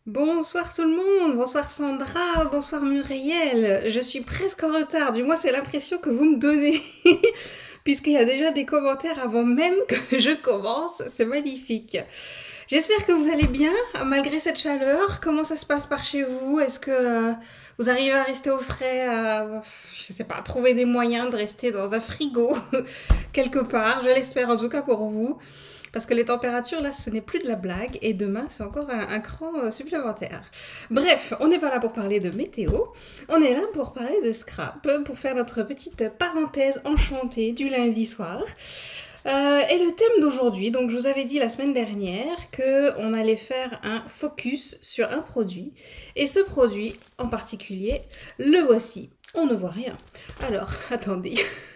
Bonsoir tout le monde, bonsoir Sandra, bonsoir Muriel. Je suis presque en retard, du moins c'est l'impression que vous me donnez, puisqu'il y a déjà des commentaires avant même que je commence, c'est magnifique. J'espère que vous allez bien, malgré cette chaleur. Comment ça se passe par chez vous? Est-ce que vous arrivez à rester au frais, je sais pas, trouver des moyens de rester dans un frigo quelque part? Je l'espère en tout cas pour vous. Parce que les températures, là, ce n'est plus de la blague. Et demain, c'est encore un cran supplémentaire. Bref, on n'est pas là pour parler de météo. On est là pour parler de scrap, pour faire notre petite parenthèse enchantée du lundi soir. Et le thème d'aujourd'hui, donc je vous avais dit la semaine dernière qu'on allait faire un focus sur un produit. Et ce produit en particulier, le voici. On ne voit rien. Alors, attendez.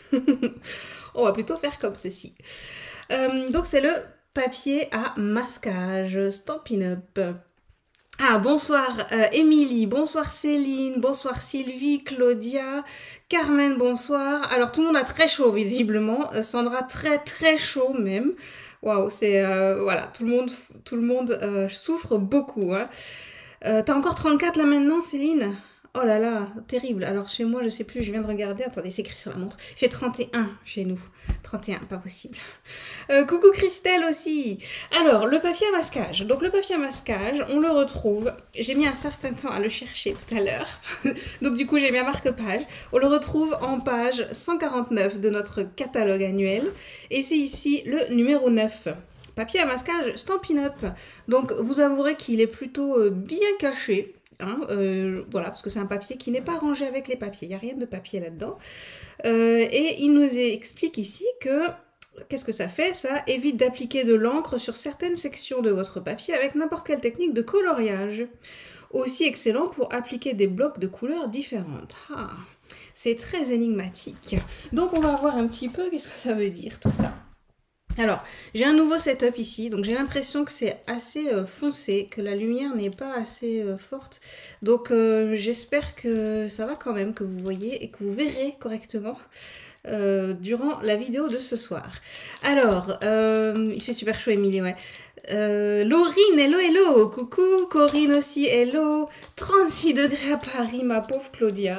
On va plutôt faire comme ceci. Donc c'est le papier à masquage Stampin' Up. Ah, bonsoir Émilie, bonsoir Céline, bonsoir Sylvie, Claudia, Carmen, bonsoir. Alors tout le monde a très chaud visiblement, Sandra très très chaud même. Waouh, c'est voilà, tout le monde souffre beaucoup. Hein. T'as encore 34 là maintenant, Céline? Oh là là, terrible. Alors chez moi, je sais plus, je viens de regarder. Attendez, c'est écrit sur la montre. Il fait 31 chez nous. 31, pas possible. Coucou Christelle aussi. Alors, le papier à masquage. Donc le papier à masquage, on le retrouve. J'ai mis un certain temps à le chercher tout à l'heure. Donc du coup, j'ai mis un marque-page. On le retrouve en page 149 de notre catalogue annuel. Et c'est ici le numéro 9. Papier à masquage Stampin' Up. Donc vous avouerez qu'il est plutôt bien caché. Hein, voilà, parce que c'est un papier qui n'est pas rangé avec les papiers, il n'y a rien de papier là-dedans. Et il nous explique ici que, qu'est-ce que ça fait? Ça évite d'appliquer de l'encre sur certaines sections de votre papier avec n'importe quelle technique de coloriage. Aussi excellent pour appliquer des blocs de couleurs différentes. Ah, c'est très énigmatique. Donc on va voir un petit peu qu'est-ce que ça veut dire tout ça. Alors, j'ai un nouveau setup ici, donc j'ai l'impression que c'est assez foncé, que la lumière n'est pas assez forte. Donc j'espère que ça va quand même, que vous voyez et que vous verrez correctement durant la vidéo de ce soir. Alors, il fait super chaud, Émilie, ouais. Laurine, hello, hello, coucou, Corinne aussi, hello, 36 degrés à Paris, ma pauvre Claudia.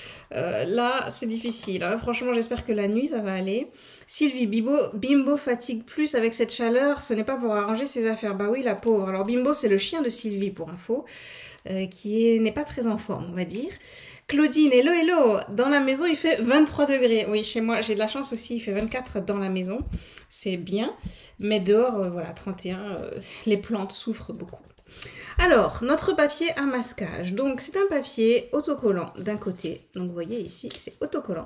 Là, c'est difficile. Hein. Franchement, j'espère que la nuit, ça va aller. Sylvie, Bimbo fatigue plus avec cette chaleur. Ce n'est pas pour arranger ses affaires. Bah oui, la pauvre. Alors, Bimbo, c'est le chien de Sylvie, pour info, qui n'est pas très en forme, on va dire. Claudine, hello, hello. Dans la maison, il fait 23 degrés. Oui, chez moi, j'ai de la chance aussi. Il fait 24 dans la maison. C'est bien. Mais dehors, voilà, 31, les plantes souffrent beaucoup. Alors, notre papier à masquage. Donc, c'est un papier autocollant d'un côté. Donc, vous voyez ici, c'est autocollant.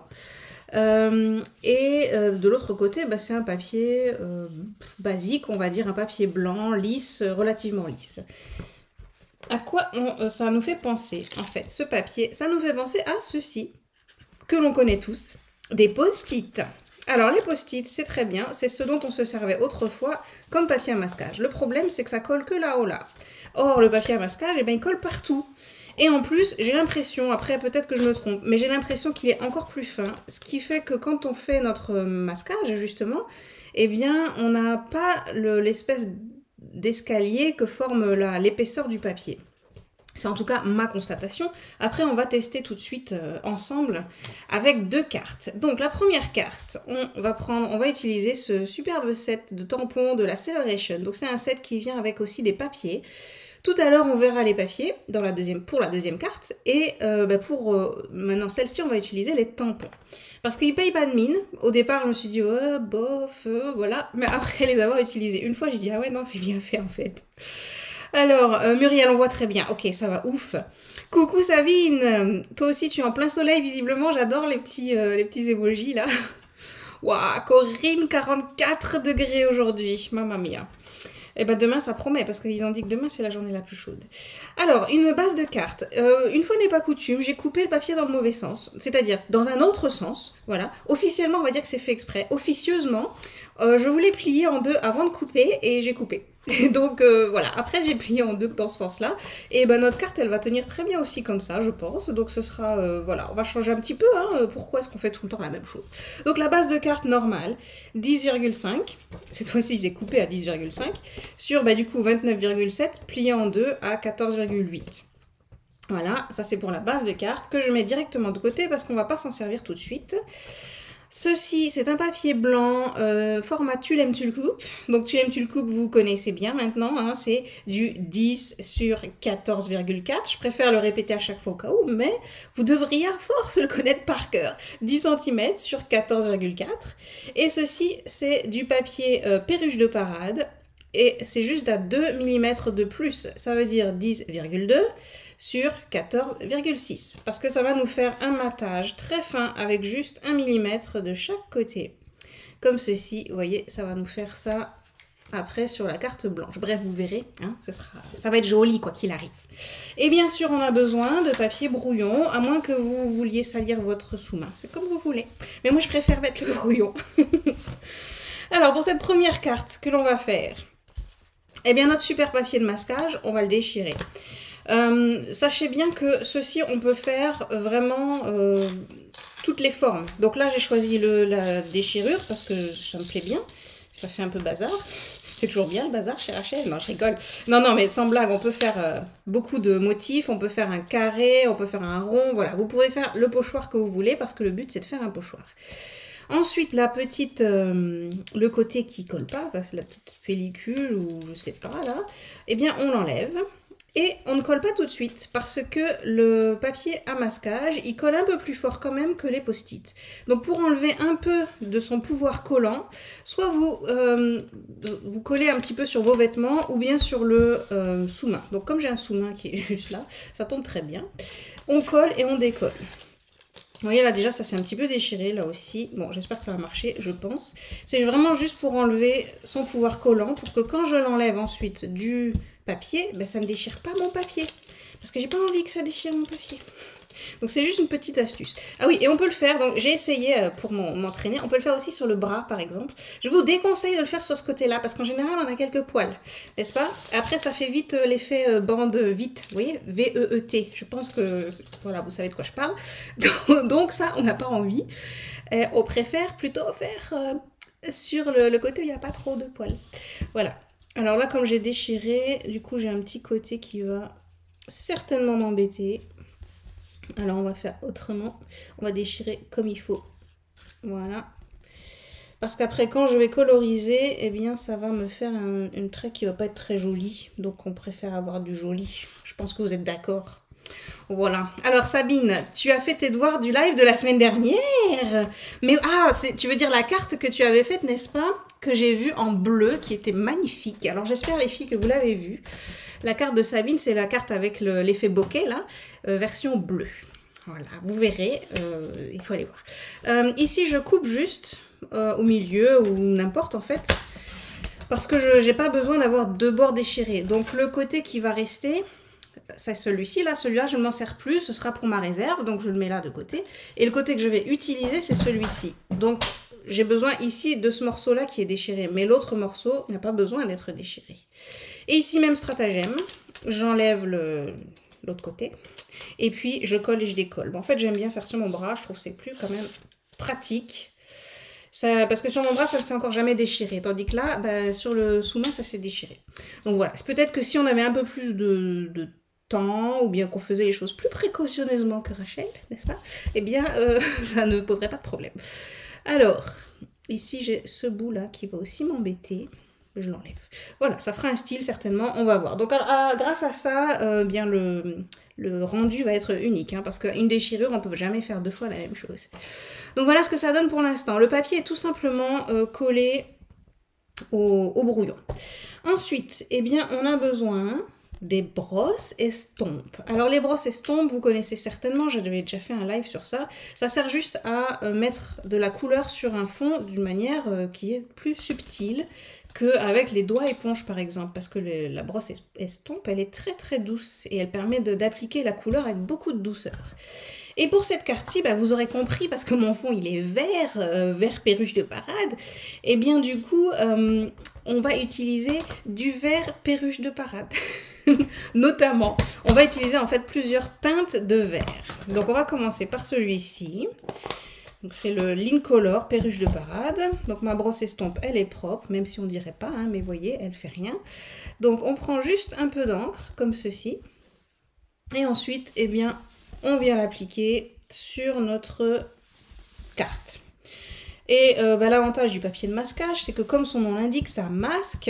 De l'autre côté, bah, c'est un papier basique, on va dire, un papier blanc, lisse, relativement lisse. À quoi ça nous fait penser, en fait, ce papier? Ça nous fait penser à ceci, que l'on connaît tous, des post-it. Alors, les post-it, c'est très bien, c'est ce dont on se servait autrefois comme papier à masquage. Le problème, c'est que ça colle que là-haut, là. Or, le papier à masquage, eh ben, il colle partout. Et en plus, j'ai l'impression, après peut-être que je me trompe, mais j'ai l'impression qu'il est encore plus fin. Ce qui fait que quand on fait notre masquage, justement, eh bien, on n'a pas l'espèce d'escalier que forme l'épaisseur du papier. C'est en tout cas ma constatation. Après, on va tester tout de suite ensemble avec deux cartes. Donc, la première carte, on va utiliser ce superbe set de tampons de la Celebration. Donc, c'est un set qui vient avec aussi des papiers. Tout à l'heure, on verra les papiers pour la deuxième carte. Et maintenant celle-ci, on va utiliser les tampons. Parce qu'ils ne payent pas de mine. Au départ, je me suis dit, oh, bof, voilà. Mais après les avoir utilisés une fois, j'ai dit, ah ouais, non, c'est bien fait en fait. Alors, Muriel, on voit très bien. Ok, ça va, ouf. Coucou Sabine. Toi aussi, tu es en plein soleil, visiblement. J'adore les petits emojis, là. Waouh, Corinne, 44 degrés aujourd'hui. Mamma mia. Et ben demain, ça promet, parce qu'ils ont dit que demain, c'est la journée la plus chaude. Alors, une base de cartes. Une fois n'est pas coutume, j'ai coupé le papier dans le mauvais sens. C'est-à-dire, dans un autre sens, voilà. Officiellement, on va dire que c'est fait exprès. Officieusement, je voulais plier en deux avant de couper, et j'ai coupé. Et donc voilà, après j'ai plié en deux dans ce sens-là. Et ben notre carte elle va tenir très bien aussi comme ça, je pense. Donc ce sera, voilà, on va changer un petit peu. Hein, pourquoi est-ce qu'on fait tout le temps la même chose? Donc la base de carte normale, 10,5. Cette fois-ci c'est coupé à 10,5. Sur du coup 29,7 plié en deux à 14,8. Voilà, ça c'est pour la base de carte que je mets directement de côté parce qu'on va pas s'en servir tout de suite. Ceci, c'est un papier blanc format Tulem Tulcoup. Donc Tulem Tulcoup, vous connaissez bien maintenant, hein, c'est du 10 sur 14,4. Je préfère le répéter à chaque fois au cas où, mais vous devriez à force le connaître par cœur. 10 cm sur 14,4. Et ceci, c'est du papier perruche de parade. Et c'est juste à 2 mm de plus, ça veut dire 10,2 sur 14,6. Parce que ça va nous faire un matage très fin avec juste 1 mm de chaque côté. Comme ceci, vous voyez, ça va nous faire ça après sur la carte blanche. Bref, vous verrez, hein, ça va être joli quoi qu'il arrive. Et bien sûr, on a besoin de papier brouillon, à moins que vous vouliez salir votre sous-main. C'est comme vous voulez. Mais moi, je préfère mettre le brouillon. Alors, pour cette première carte que l'on va faire, eh bien, notre super papier de masquage, on va le déchirer. Sachez bien que ceci, on peut faire vraiment toutes les formes. Donc là, j'ai choisi la déchirure parce que ça me plaît bien. Ça fait un peu bazar. C'est toujours bien le bazar chez Rachel. Non, je rigole. Non, mais sans blague, on peut faire beaucoup de motifs. On peut faire un carré, on peut faire un rond. Voilà, vous pouvez faire le pochoir que vous voulez parce que le but, c'est de faire un pochoir. Ensuite, la petite, le côté qui colle pas, enfin, c'est la petite pellicule ou je sais pas là, eh bien on l'enlève et on ne colle pas tout de suite parce que le papier à masquage, il colle un peu plus fort quand même que les post-it. Donc pour enlever un peu de son pouvoir collant, soit vous collez un petit peu sur vos vêtements ou bien sur le sous-main. Donc comme j'ai un sous-main qui est juste là, ça tombe très bien. On colle et on décolle. Vous voyez là déjà ça s'est un petit peu déchiré là aussi. Bon j'espère que ça va marcher, je pense. C'est vraiment juste pour enlever son pouvoir collant pour que quand je l'enlève ensuite du papier, ben, ça ne déchire pas mon papier. Parce que j'ai pas envie que ça déchire mon papier. Donc c'est juste une petite astuce. Ah oui, et on peut le faire, donc j'ai essayé pour m'entraîner, on peut le faire aussi sur le bras par exemple. Je vous déconseille de le faire sur ce côté-là, parce qu'en général on a quelques poils, n'est-ce pas? Après ça fait vite l'effet bande vite, vous voyez, V-E-E-T. Je pense que, voilà, vous savez de quoi je parle. Donc ça, on n'a pas envie. On préfère plutôt faire sur le côté où il n'y a pas trop de poils. Voilà. Alors là, comme j'ai déchiré, du coup j'ai un petit côté qui va certainement m'embêter. Alors on va faire autrement, on va déchirer comme il faut, voilà. Parce qu'après quand je vais coloriser, eh bien ça va me faire une trait qui va pas être très jolie. Donc on préfère avoir du joli, je pense que vous êtes d'accord. Voilà. Alors Sabine, tu as fait tes devoirs du live de la semaine dernière. Mais tu veux dire la carte que tu avais faite, n'est-ce pas? Que j'ai vue en bleu, qui était magnifique. Alors j'espère les filles que vous l'avez vue. La carte de Sabine, c'est la carte avec l'effet bokeh là, version bleue. Voilà, vous verrez, il faut aller voir. Ici je coupe juste au milieu ou n'importe en fait. Parce que je n'ai pas besoin d'avoir deux bords déchirés. Donc le côté qui va rester, c'est celui-ci, là, celui-là, je ne m'en sers plus, ce sera pour ma réserve, donc je le mets là de côté. Et le côté que je vais utiliser, c'est celui-ci. Donc, j'ai besoin ici de ce morceau-là qui est déchiré, mais l'autre morceau n'a pas besoin d'être déchiré. Et ici, même stratagème, j'enlève l'autre côté, et puis je colle et je décolle. Bon, en fait, j'aime bien faire sur mon bras, je trouve que c'est plus quand même pratique. Ça, parce que sur mon bras, ça ne s'est encore jamais déchiré. Tandis que là, bah, sur le sous-main, ça s'est déchiré. Donc voilà, peut-être que si on avait un peu plus de temps, ou bien qu'on faisait les choses plus précautionneusement que Rachel, n'est-ce pas? Eh bien, ça ne poserait pas de problème. Alors, ici, j'ai ce bout-là qui va aussi m'embêter. Je l'enlève. Voilà, ça fera un style certainement, on va voir. Donc grâce à ça, bien le rendu va être unique, hein, parce qu'une déchirure, on ne peut jamais faire deux fois la même chose. Donc voilà ce que ça donne pour l'instant. Le papier est tout simplement collé au brouillon. Ensuite, eh bien, on a besoin des brosses estompes. Alors les brosses estompes, vous connaissez certainement, j'avais déjà fait un live sur ça. Ça sert juste à mettre de la couleur sur un fond d'une manière qui est plus subtile qu'avec les doigts éponges par exemple, parce que la brosse estompe, elle est très très douce et elle permet d'appliquer la couleur avec beaucoup de douceur. Et pour cette carte-ci, bah, vous aurez compris, parce que mon fond il est vert, vert perruche de parade, et bien du coup, on va utiliser du vert perruche de parade. Notamment, on va utiliser en fait plusieurs teintes de vert. Donc on va commencer par celui-ci. Donc c'est le Lincolor perruche de parade. Donc ma brosse estompe, elle est propre, même si on dirait pas, hein, mais vous voyez, elle fait rien. Donc on prend juste un peu d'encre, comme ceci. Et ensuite, eh bien, on vient l'appliquer sur notre carte. Et l'avantage du papier de masquage, c'est que comme son nom l'indique, ça masque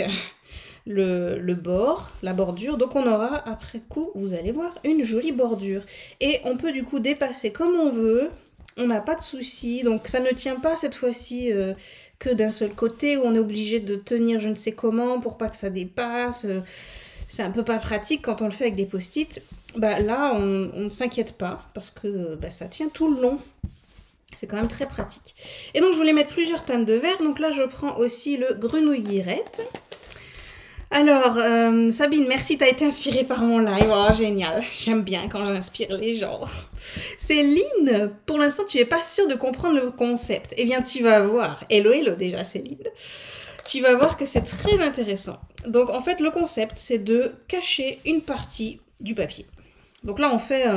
le bord, la bordure. Donc on aura, après coup, vous allez voir, une jolie bordure. Et on peut du coup dépasser comme on veut. On n'a pas de souci, donc ça ne tient pas cette fois-ci que d'un seul côté où on est obligé de tenir je ne sais comment pour pas que ça dépasse. C'est un peu pas pratique quand on le fait avec des post-it. Bah, là, on ne s'inquiète pas parce que ça tient tout le long. C'est quand même très pratique. Et donc je voulais mettre plusieurs teintes de vert. Donc là, je prends aussi le grenouillirette. Alors, Sabine, merci, t'as été inspirée par mon live. Oh, génial. J'aime bien quand j'inspire les gens. Céline, pour l'instant, tu n'es pas sûre de comprendre le concept. Eh bien, tu vas voir. Hello, hello déjà, Céline. Tu vas voir que c'est très intéressant. Donc, en fait, le concept, c'est de cacher une partie du papier. Donc là, on fait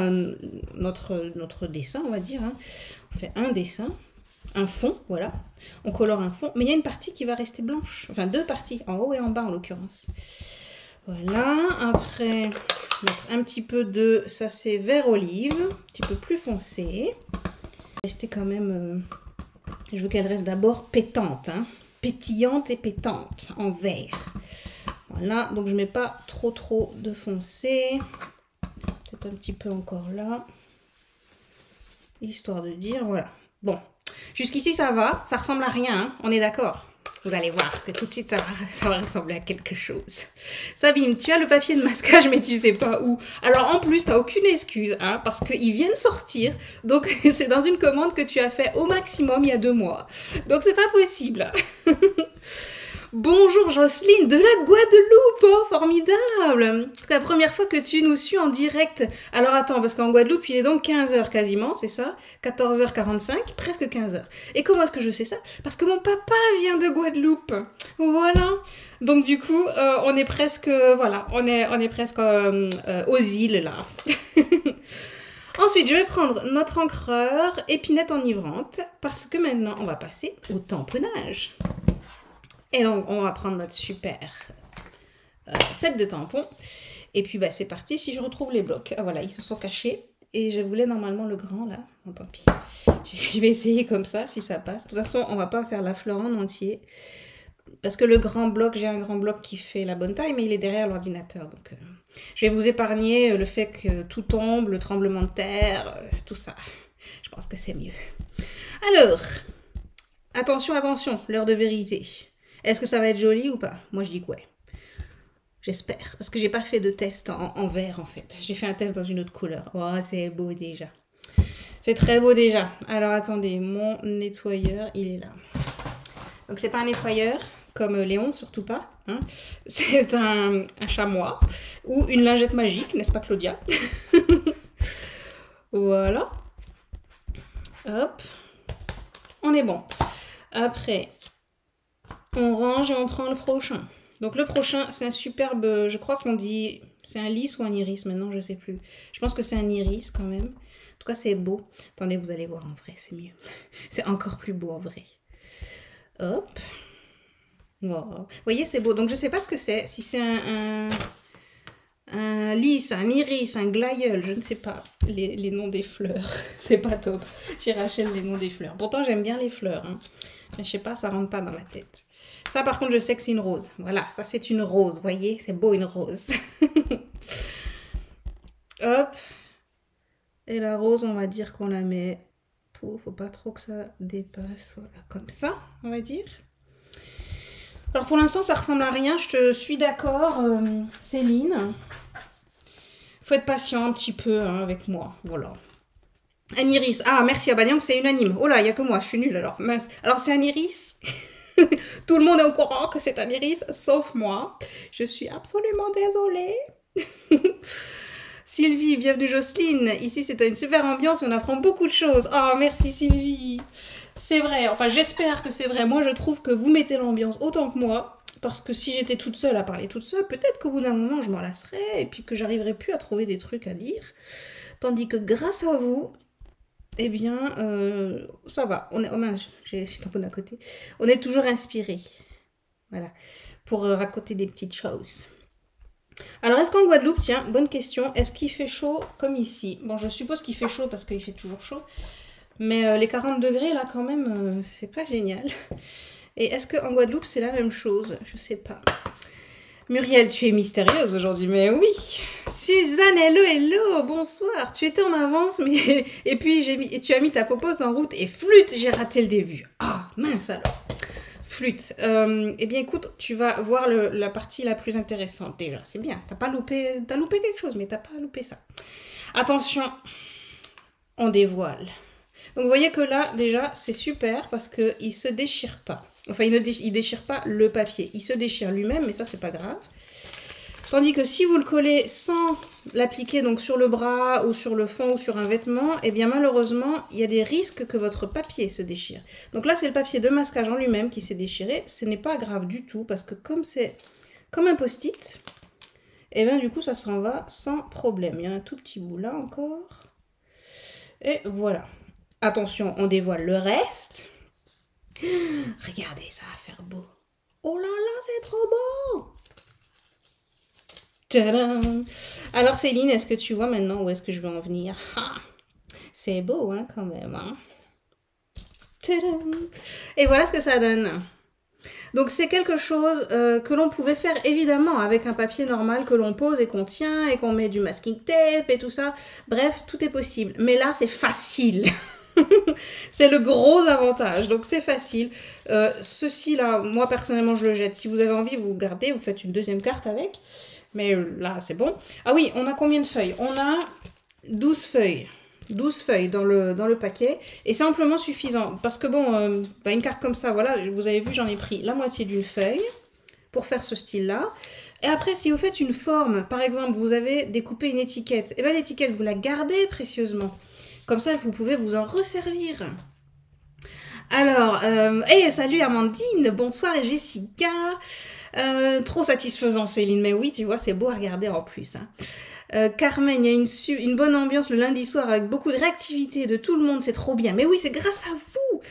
notre dessin, on va dire. Hein. On fait un dessin. Un fond, voilà, on colore un fond, mais il y a une partie qui va rester blanche, enfin deux parties, en haut et en bas en l'occurrence. Voilà, après, mettre un petit peu de, ça c'est vert olive, un petit peu plus foncé. Rester quand même, je veux qu'elle reste d'abord pétante, hein, pétillante et pétante, en vert. Voilà, donc je mets pas trop de foncé, peut-être un petit peu encore là, histoire de dire, voilà, bon. Jusqu'ici, ça va, ça ressemble à rien, hein, on est d'accord. Vous allez voir que tout de suite, ça va ressembler à quelque chose. Sabine, tu as le papier de masquage, mais tu sais pas où. Alors, en plus, tu n'as aucune excuse, hein, parce qu'ils viennent sortir. Donc, c'est dans une commande que tu as fait au maximum il y a 2 mois. Donc, c'est pas possible. Bonjour Jocelyne de la Guadeloupe, oh formidable! C'est la première fois que tu nous suis en direct. Alors attends, parce qu'en Guadeloupe, il est donc 15 h quasiment, c'est ça? 14h45, presque 15 h. Et comment est-ce que je sais ça? Parce que mon papa vient de Guadeloupe. Voilà. Donc du coup, on est presque, voilà, on est presque aux îles là. Ensuite, je vais prendre notre encreur épinette enivrante parce que maintenant, on va passer au tamponnage. Et donc, on va prendre notre super set de tampons. Et puis, c'est parti. Si je retrouve les blocs, ah, voilà, ils se sont cachés. Et je voulais normalement le grand, là. Bon, tant pis. Je vais essayer comme ça, si ça passe. De toute façon, on va pas faire la fleur en entier. Parce que le grand bloc, j'ai un grand bloc qui fait la bonne taille, mais il est derrière l'ordinateur. Donc, je vais vous épargner le fait que tout tombe, le tremblement de terre, tout ça. Je pense que c'est mieux. Alors, attention, attention, l'heure de vérité. Est-ce que ça va être joli ou pas? Moi, je dis que ouais. J'espère. Parce que j'ai pas fait de test en vert, en fait. J'ai fait un test dans une autre couleur. Oh, c'est beau déjà. C'est très beau déjà. Alors, attendez. Mon nettoyeur, il est là. Donc, c'est pas un nettoyeur, comme Léon, surtout pas. Hein. C'est un chamois. Ou une lingette magique, n'est-ce pas, Claudia? Voilà. Hop. On est bon. Après... on range et on prend le prochain. Donc le prochain, c'est un superbe, je crois qu'on dit, c'est un lys ou un iris maintenant, je sais plus. Je pense que c'est un iris quand même. En tout cas, c'est beau. Attendez, vous allez voir en vrai, c'est mieux. C'est encore plus beau en vrai. Hop. Wow. Vous voyez, c'est beau. Donc je sais pas ce que c'est. Si c'est un lys, un iris, un glaïeul, je ne sais pas. Les noms des fleurs. C'est pas top. J'ai Rachel les noms des fleurs. Pourtant, j'aime bien les fleurs. Hein. Mais je sais pas, ça rentre pas dans ma tête. Ça, par contre, je sais que c'est une rose. Voilà, ça, c'est une rose. Vous voyez, c'est beau, une rose. Hop. Et la rose, on va dire qu'on la met... faut pas trop que ça dépasse. Voilà, comme ça, on va dire. Alors, pour l'instant, ça ressemble à rien. Je te suis d'accord, Céline. Faut être patient un petit peu hein, avec moi. Voilà. Un iris. Ah, merci. Ah bah donc c'est unanime. Oh là, il n'y a que moi. Je suis nulle alors. Mince. Alors, c'est un iris. Tout le monde est au courant que c'est un iris, sauf moi. Je suis absolument désolée. Sylvie, bienvenue Jocelyne. Ici, c'est une super ambiance. On apprend beaucoup de choses. Oh, merci Sylvie. C'est vrai. Enfin, j'espère que c'est vrai. Moi, je trouve que vous mettez l'ambiance autant que moi. Parce que si j'étais toute seule à parler toute seule, peut-être qu'au bout d'un moment, je m'en lasserais et puis que j'arriverais plus à trouver des trucs à dire. Tandis que grâce à vous, eh bien, ça va. On est, oh mince, j'ai tamponné à côté. On est toujours inspiré. Voilà. Pour raconter des petites choses. Alors, est-ce qu'en Guadeloupe, tiens, bonne question, est-ce qu'il fait chaud comme ici? Bon, je suppose qu'il fait chaud parce qu'il fait toujours chaud. Mais les 40 degrés, là, quand même, c'est pas génial. Et est-ce qu'en Guadeloupe, c'est la même chose? Je sais pas. Muriel, tu es mystérieuse aujourd'hui, mais oui. Suzanne, hello, hello, bonsoir. Tu étais en avance, mais... Et puis, tu as mis ta popose en route et flûte, j'ai raté le début. Ah, mince alors. Flûte. Eh bien, écoute, tu vas voir la partie la plus intéressante déjà. C'est bien, t'as loupé quelque chose, mais t'as pas loupé ça. Attention, on dévoile. Donc vous voyez que là, déjà, c'est super parce qu'il ne se déchire pas. Enfin, il ne déchire pas le papier. Il se déchire lui-même, mais ça, c'est pas grave. Tandis que si vous le collez sans l'appliquer donc sur le bras ou sur le fond ou sur un vêtement, eh bien malheureusement, il y a des risques que votre papier se déchire. Donc là, c'est le papier de masquage en lui-même qui s'est déchiré. Ce n'est pas grave du tout parce que comme c'est comme un post-it, eh bien du coup, ça s'en va sans problème. Il y en a un tout petit bout là encore. Et voilà. Attention, on dévoile le reste. Regardez, ça va faire beau. Oh là là, c'est trop beau! Tadam! Alors Céline, est-ce que tu vois maintenant où est-ce que je veux en venir? C'est beau, hein, quand même. Hein? Tadam! Et voilà ce que ça donne. Donc c'est quelque chose que l'on pouvait faire évidemment avec un papier normal que l'on pose et qu'on tient et qu'on met du masking tape et tout ça. Bref, tout est possible. Mais là, c'est facile. C'est le gros avantage, donc c'est facile. Ceci là, moi personnellement je le jette. Si vous avez envie, vous gardez, vous faites une deuxième carte avec. Mais là c'est bon. Ah oui, on a combien de feuilles? On a 12 feuilles. 12 feuilles dans le paquet. Et c'est amplement suffisant. Parce que bon, une carte comme ça, voilà, vous avez vu, j'en ai pris la moitié d'une feuille pour faire ce style-là. Et après, si vous faites une forme, par exemple, vous avez découpé une étiquette, et bien l'étiquette, vous la gardez précieusement. Comme ça, vous pouvez vous en resservir. Alors, salut Amandine, bonsoir et Jessica. Trop satisfaisant Céline, mais oui, tu vois, c'est beau à regarder en plus. Hein. Carmen, il y a une bonne ambiance le lundi soir avec beaucoup de réactivité de tout le monde, c'est trop bien. Mais oui, c'est grâce à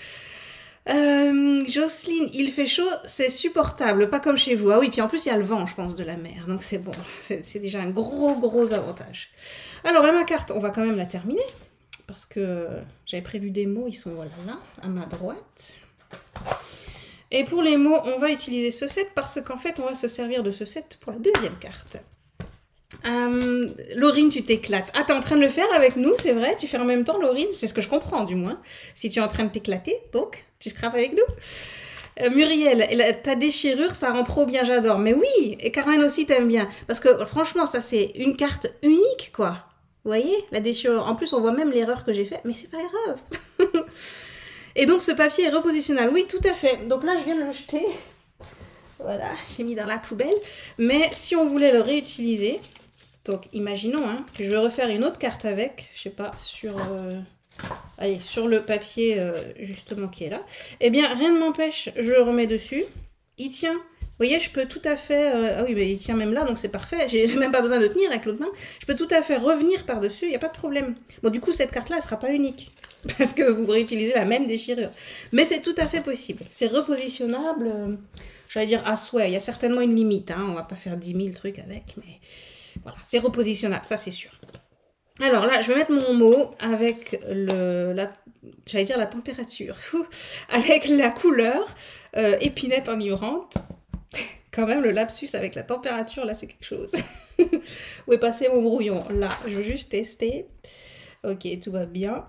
vous. Jocelyne, il fait chaud, c'est supportable, pas comme chez vous. Ah oui, puis en plus, il y a le vent, je pense, de la mer. Donc c'est bon, c'est déjà un gros avantage. Alors, ma carte, on va quand même la terminer. Parce que j'avais prévu des mots, ils sont voilà là, à ma droite. Et pour les mots, on va utiliser ce set parce qu'en fait, on va se servir de ce set pour la deuxième carte. Laurine, tu t'éclates. Ah, t'es en train de le faire avec nous, c'est vrai? Tu fais en même temps, Laurine? C'est ce que je comprends, du moins. Si tu es en train de t'éclater, donc, tu scrapes avec nous. Muriel, ta déchirure, ça rend trop bien, j'adore. Mais oui, et Carmen aussi t'aime bien. Parce que franchement, ça c'est une carte unique, quoi. Vous voyez, la déchirure. En plus, on voit même l'erreur que j'ai faite, mais c'est pas grave. Et donc, ce papier est repositionnable. Oui, tout à fait. Donc là, je viens de le jeter. Voilà, j'ai mis dans la poubelle. Mais si on voulait le réutiliser, donc imaginons hein, que je vais refaire une autre carte avec, je sais pas, sur le papier justement qui est là. Eh bien, rien ne m'empêche, je le remets dessus. Il tient. Vous voyez, je peux tout à fait... ah oui, il tient même là, donc c'est parfait. J'ai même pas besoin de tenir avec l'autre main. Je peux tout à fait revenir par-dessus, il n'y a pas de problème. Bon, du coup, cette carte-là, elle sera pas unique. Parce que vous réutilisez la même déchirure. Mais c'est tout à fait possible. C'est repositionnable, j'allais dire à souhait. Il y a certainement une limite. Hein. On va pas faire 10 000 trucs avec, mais voilà, c'est repositionnable, ça c'est sûr. Alors là, je vais mettre mon mot avec j'allais dire la température. Avec la couleur épinette enivrante. Quand même, le lapsus avec la température, là, c'est quelque chose. Où est passé mon brouillon? Là, je veux juste tester. Ok, tout va bien.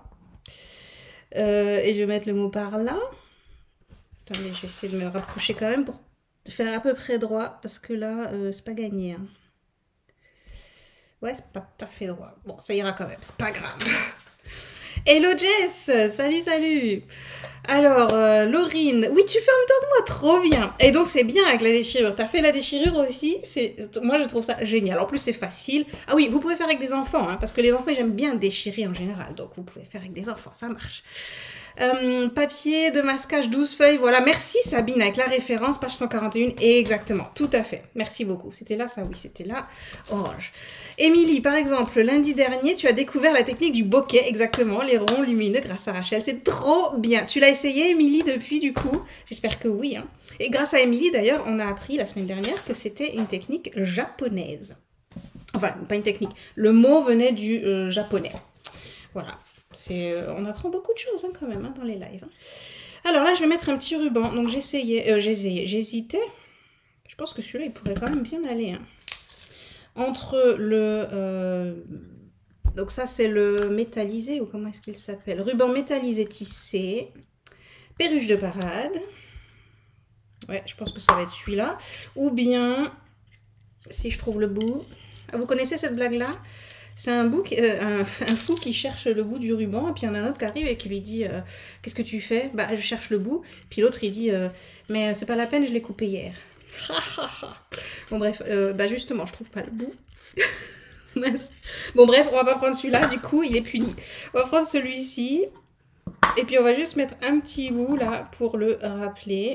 Et je vais mettre le mot par là. Attendez, je vais essayer de me rapprocher quand même pour faire à peu près droit. Parce que là, c'est pas gagné. Hein. Ouais, c'est pas tout à fait droit. Bon, ça ira quand même, c'est pas grave. Hello Jess, salut. Alors, Laurine, oui, tu fais en même temps que moi, trop bien. Et donc, c'est bien avec la déchirure. T'as fait la déchirure aussi. Moi, je trouve ça génial. En plus, c'est facile. Ah oui, vous pouvez faire avec des enfants, hein, parce que les enfants, j'aime bien déchirer en général. Donc, vous pouvez faire avec des enfants, ça marche. Papier de masquage 12 feuilles, voilà. Merci Sabine, avec la référence, page 141. Exactement, tout à fait. Merci beaucoup. C'était là, ça, oui, c'était là. Orange. Émilie, par exemple, lundi dernier, tu as découvert la technique du bokeh, exactement, les ronds lumineux grâce à Rachel. C'est trop bien. Tu l'as essayé, Émilie, depuis, du coup? J'espère que oui. Hein. Et grâce à Émilie, d'ailleurs, on a appris la semaine dernière que c'était une technique japonaise. Enfin, pas une technique. Le mot venait du japonais. Voilà. On apprend beaucoup de choses hein, quand même hein, dans les lives. Hein. Alors là, je vais mettre un petit ruban. Donc j'hésitais. Je pense que celui-là, il pourrait quand même bien aller. Hein. Entre le... donc ça, c'est le métallisé, ou comment est-ce qu'il s'appelle? Ruban métallisé tissé. Perruche de parade. Ouais, je pense que ça va être celui-là. Ou bien, si je trouve le bout... Ah, vous connaissez cette blague-là? C'est un fou qui cherche le bout du ruban, et puis il y en a un autre qui arrive et qui lui dit qu'est-ce que tu fais? Bah, je cherche le bout. Puis l'autre, il dit mais c'est pas la peine, je l'ai coupé hier. Bon, bref, bah justement, je trouve pas le bout. Bon, bref, on va pas prendre celui-là, du coup, il est puni. On va prendre celui-ci, et puis on va juste mettre un petit bout là pour le rappeler.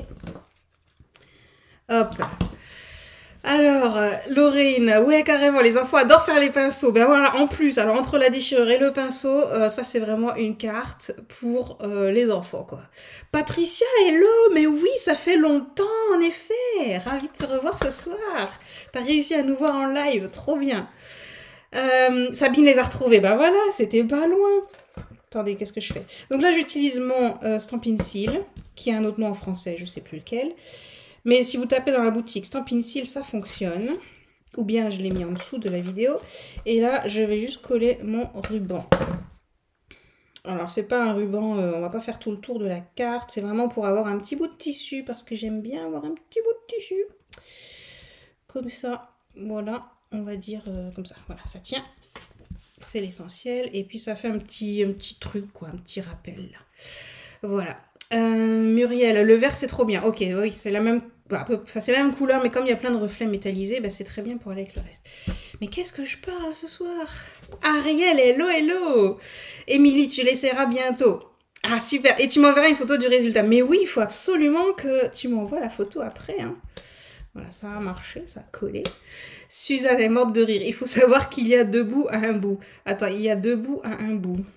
Hop là. Alors, Laurine, ouais, carrément, les enfants adorent faire les pinceaux. Ben voilà, en plus, alors entre la déchirure et le pinceau, ça c'est vraiment une carte pour les enfants, quoi. Patricia, hello, mais oui, ça fait longtemps, en effet. Ravie de te revoir ce soir. T'as réussi à nous voir en live, trop bien. Sabine les a retrouvés, ben voilà, c'était pas loin. Attendez, qu'est-ce que je fais? Donc là, j'utilise mon Stampin' Seal, qui a un autre nom en français, je sais plus lequel. Mais si vous tapez dans la boutique Stampin' Seal, ça fonctionne. Ou bien je l'ai mis en dessous de la vidéo. Et là, je vais juste coller mon ruban. Alors, c'est pas un ruban, on va pas faire tout le tour de la carte. C'est vraiment pour avoir un petit bout de tissu, parce que j'aime bien avoir un petit bout de tissu. Comme ça, voilà, on va dire comme ça. Voilà, ça tient. C'est l'essentiel. Et puis, ça fait un petit truc, quoi, un petit rappel. Là. Voilà. Muriel, le vert c'est trop bien. Ok, oui, c'est la même, ça c'est la même couleur, mais comme il y a plein de reflets métallisés, bah, c'est très bien pour aller avec le reste. Mais qu'est-ce que je parle ce soir? Ariel, hello, hello. Émilie, tu l'essaieras bientôt. Ah super, et tu m'enverras une photo du résultat. Mais oui, il faut absolument que tu m'envoies la photo après. Hein. Voilà, ça a marché, ça a collé. Suzanne est morte de rire. Il faut savoir qu'il y a deux bouts à un bout. Attends, il y a deux bouts à un bout.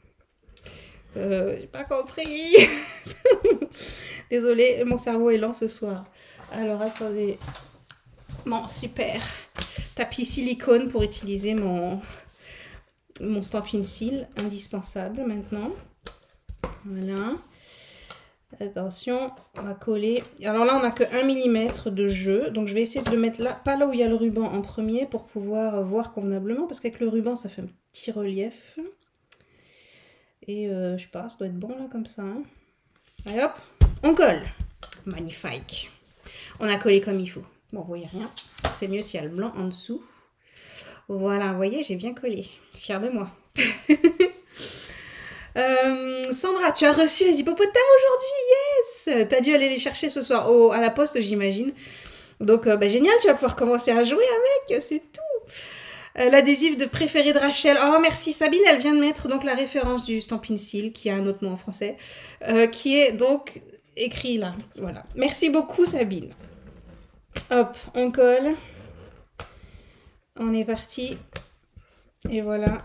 J'ai pas compris. Désolée, mon cerveau est lent ce soir. Alors, attendez. Bon, super. Tapis silicone pour utiliser mon Stampin' Seal. Indispensable maintenant. Voilà. Attention, on va coller. Alors là, on n'a que 1 mm de jeu. Donc, je vais essayer de le mettre là, pas là où il y a le ruban en premier pour pouvoir voir convenablement. Parce qu'avec le ruban, ça fait un petit relief. Et je sais pas, ça doit être bon là comme ça. Hein. Allez hop, on colle. Magnifique. On a collé comme il faut. Bon, vous voyez rien. C'est mieux s'il y a le blanc en dessous. Voilà, vous voyez, j'ai bien collé. Fière de moi. Sandra, tu as reçu les hippopotames aujourd'hui, yes. T'as dû aller les chercher ce soir à la poste, j'imagine. Donc, bah, génial, tu vas pouvoir commencer à jouer avec, c'est tout. L'adhésif de préféré de Rachel. Oh, merci Sabine, elle vient de mettre donc la référence du Stampin' Seal, qui a un autre nom en français, qui est donc écrit là. Voilà. Merci beaucoup Sabine. Hop, on colle. On est parti. Et voilà.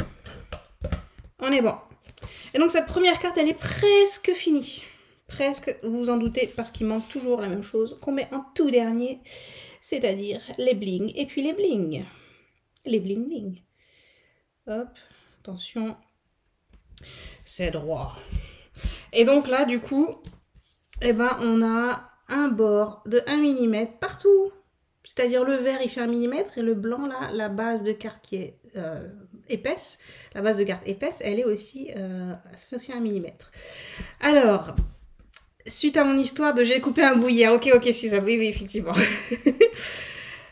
On est bon. Et donc cette première carte, elle est presque finie. Presque, vous vous en doutez, parce qu'il manque toujours la même chose qu'on met en tout dernier, c'est-à-dire les bling et puis les bling. Les bling bling. Hop, attention. C'est droit. Et donc là, du coup, eh ben, on a un bord de 1 mm partout. C'est-à-dire le vert, il fait 1 mm et le blanc, là, la base de carte qui est épaisse, la base de carte épaisse, elle est aussi, ça fait aussi 1 mm. Alors, suite à mon histoire de j'ai coupé un bout hier, ok, Suzanne, oui, effectivement.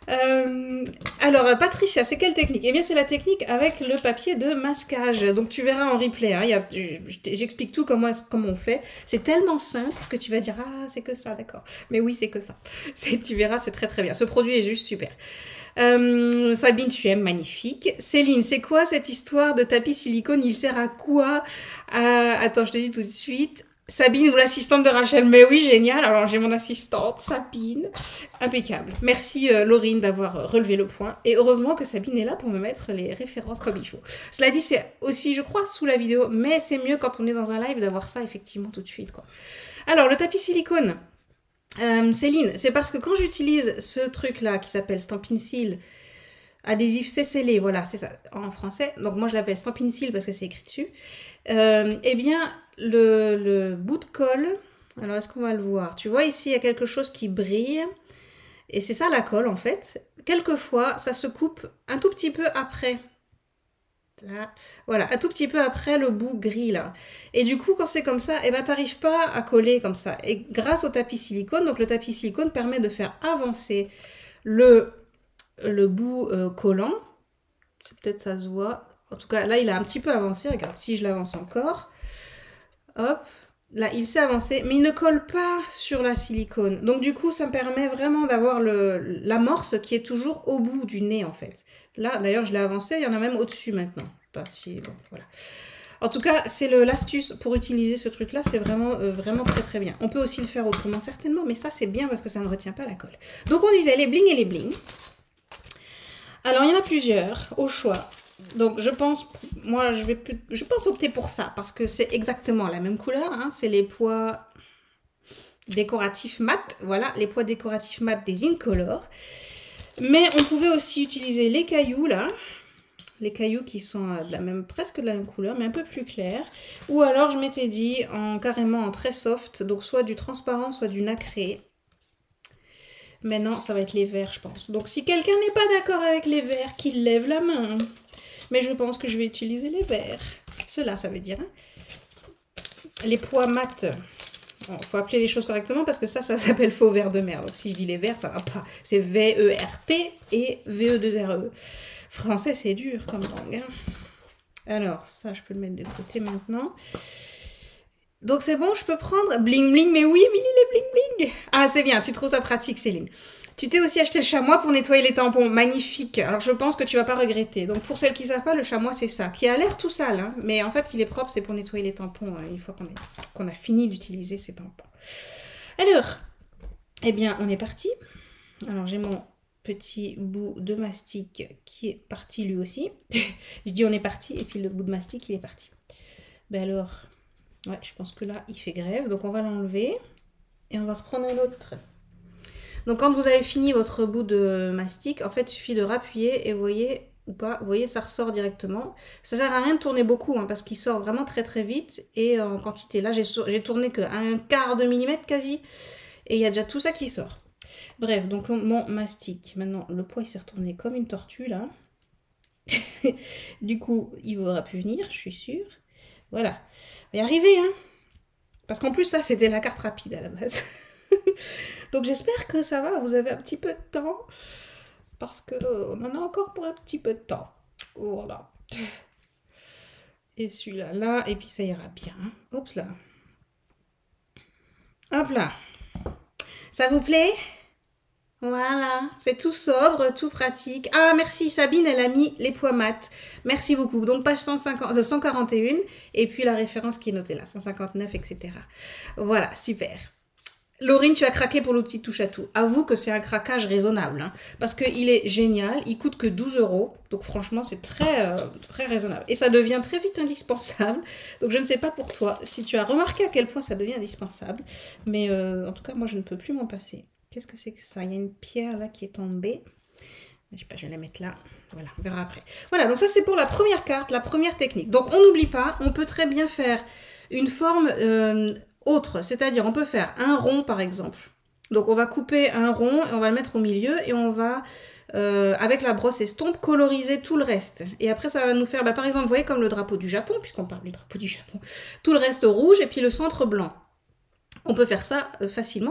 Alors, Patricia, c'est quelle technique? Eh bien, c'est la technique avec le papier de masquage. Donc, tu verras en replay. Hein, j'explique tout comment on fait. C'est tellement simple que tu vas dire, ah, c'est que ça, d'accord. Mais oui, c'est que ça. Tu verras, c'est très très bien. Ce produit est juste super. Sabine, tu aimes, magnifique. Céline, c'est quoi cette histoire de tapis silicone? Il sert à quoi? Attends, je te dis tout de suite. Sabine ou l'assistante de Rachel, mais oui, génial. Alors j'ai mon assistante, Sabine. Impeccable. Merci Laurine d'avoir relevé le point. Et heureusement que Sabine est là pour me mettre les références comme il faut. Cela dit, c'est aussi, je crois, sous la vidéo, mais c'est mieux quand on est dans un live d'avoir ça effectivement tout de suite, quoi. Alors, le tapis silicone. Céline, c'est parce que quand j'utilise ce truc-là qui s'appelle Stampin' Seal, adhésif c'est scellé, voilà, c'est ça en français. Donc moi je l'appelle Stampin' Seal parce que c'est écrit dessus. Eh bien, le bout de colle, alors est-ce qu'on va le voir? Tu vois ici, il y a quelque chose qui brille. Et c'est ça la colle en fait. Quelquefois, ça se coupe un tout petit peu après. Là, voilà, un tout petit peu après le bout gris là. Et du coup, quand c'est comme ça, eh ben, t'arrives pas à coller comme ça. Et grâce au tapis silicone, donc le tapis silicone permet de faire avancer le bout collant. Peut-être ça se voit. En tout cas, là, il a un petit peu avancé. Regarde, si je l'avance encore. Hop. Là, il s'est avancé, mais il ne colle pas sur la silicone. Donc, du coup, ça me permet vraiment d'avoir l'amorce qui est toujours au bout du nez, en fait. Là, d'ailleurs, je l'ai avancé. Il y en a même au-dessus maintenant. Pas si... Bon, voilà. En tout cas, c'est l'astuce pour utiliser ce truc-là. C'est vraiment, vraiment très, très bien. On peut aussi le faire autrement, certainement. Mais ça, c'est bien parce que ça ne retient pas la colle. Donc, on disait les bling et les bling. Alors, il y en a plusieurs, au choix. Donc, je pense, moi, je pense opter pour ça, parce que c'est exactement la même couleur, hein, c'est les pois décoratifs mat, voilà, les pois décoratifs mat des Incolor. Mais on pouvait aussi utiliser les cailloux, là, les cailloux qui sont presque de la même couleur, mais un peu plus clair. Ou alors, je m'étais dit, carrément en très soft, donc soit du transparent, soit du nacré. Mais non, ça va être les verts, je pense. Donc, si quelqu'un n'est pas d'accord avec les verts, qu'il lève la main. Mais je pense que je vais utiliser les verts. Ceux-là, ça veut dire. Hein, les pois mat. Il faut appeler les choses correctement parce que ça s'appelle faux vert de mer. Donc, si je dis les verts, ça va pas. C'est V-E-R-T et V-E-2-R-E. Français, c'est dur comme langue. Hein. Alors, ça, je peux le mettre de côté maintenant. Donc c'est bon, je peux prendre bling bling, mais oui, Émilie, les bling bling. Ah, c'est bien, tu trouves ça pratique, Céline. Tu t'es aussi acheté le chamois pour nettoyer les tampons, magnifique. Alors je pense que tu vas pas regretter. Donc pour celles qui savent pas, le chamois c'est ça, qui a l'air tout sale, hein, mais en fait il est propre, c'est pour nettoyer les tampons une fois qu'on a fini d'utiliser ces tampons. Alors, eh bien on est parti. Alors j'ai mon petit bout de mastic qui est parti lui aussi. Je dis on est parti et puis le bout de mastic il est parti. Ben alors... Ouais, je pense que là, il fait grève. Donc, on va l'enlever. Et on va reprendre un autre trait. Donc, quand vous avez fini votre bout de mastic, en fait, il suffit de rappuyer et vous voyez, ou pas, vous voyez, ça ressort directement. Ça sert à rien de tourner beaucoup, hein, parce qu'il sort vraiment très très vite et en quantité. Là, j'ai tourné que 1/4 de millimètre quasi. Et il y a déjà tout ça qui sort. Bref, donc mon mastic. Maintenant, le poids, il s'est retourné comme une tortue, là. Du coup, il ne voudra plus venir, je suis sûre. Voilà, on va y arriver, hein. Parce qu'en plus, ça, c'était la carte rapide à la base. Donc, j'espère que ça va, vous avez un petit peu de temps. Parce qu'on en a encore pour un petit peu de temps. Voilà. Et celui-là, là, et puis ça ira bien. Hop là. Hop là. Ça vous plaît ? Voilà, c'est tout sobre, tout pratique. Ah, merci, Sabine, elle a mis les pois mat. Merci beaucoup. Donc, page 141, et puis la référence qui est notée là, 159, etc. Voilà, super. Laurine, tu as craqué pour l'outil touche à tout. Avoue que c'est un craquage raisonnable, hein, parce qu'il est génial, il coûte que 12 €. Donc, franchement, c'est très, très raisonnable. Et ça devient très vite indispensable. Donc, je ne sais pas pour toi si tu as remarqué à quel point ça devient indispensable. Mais en tout cas, moi, je ne peux plus m'en passer. Qu'est-ce que c'est que ça? Il y a une pierre là qui est tombée. Je sais pas, je vais la mettre là. Voilà, on verra après. Voilà, donc ça c'est pour la première carte, la première technique. Donc on n'oublie pas, on peut très bien faire une forme autre. C'est-à-dire, on peut faire un rond par exemple. Donc on va couper un rond et on va le mettre au milieu et on va, avec la brosse estompe, coloriser tout le reste. Et après ça va nous faire, par exemple, vous voyez comme le drapeau du Japon, puisqu'on parle du drapeau du Japon, tout le reste rouge et puis le centre blanc. On peut faire ça facilement avec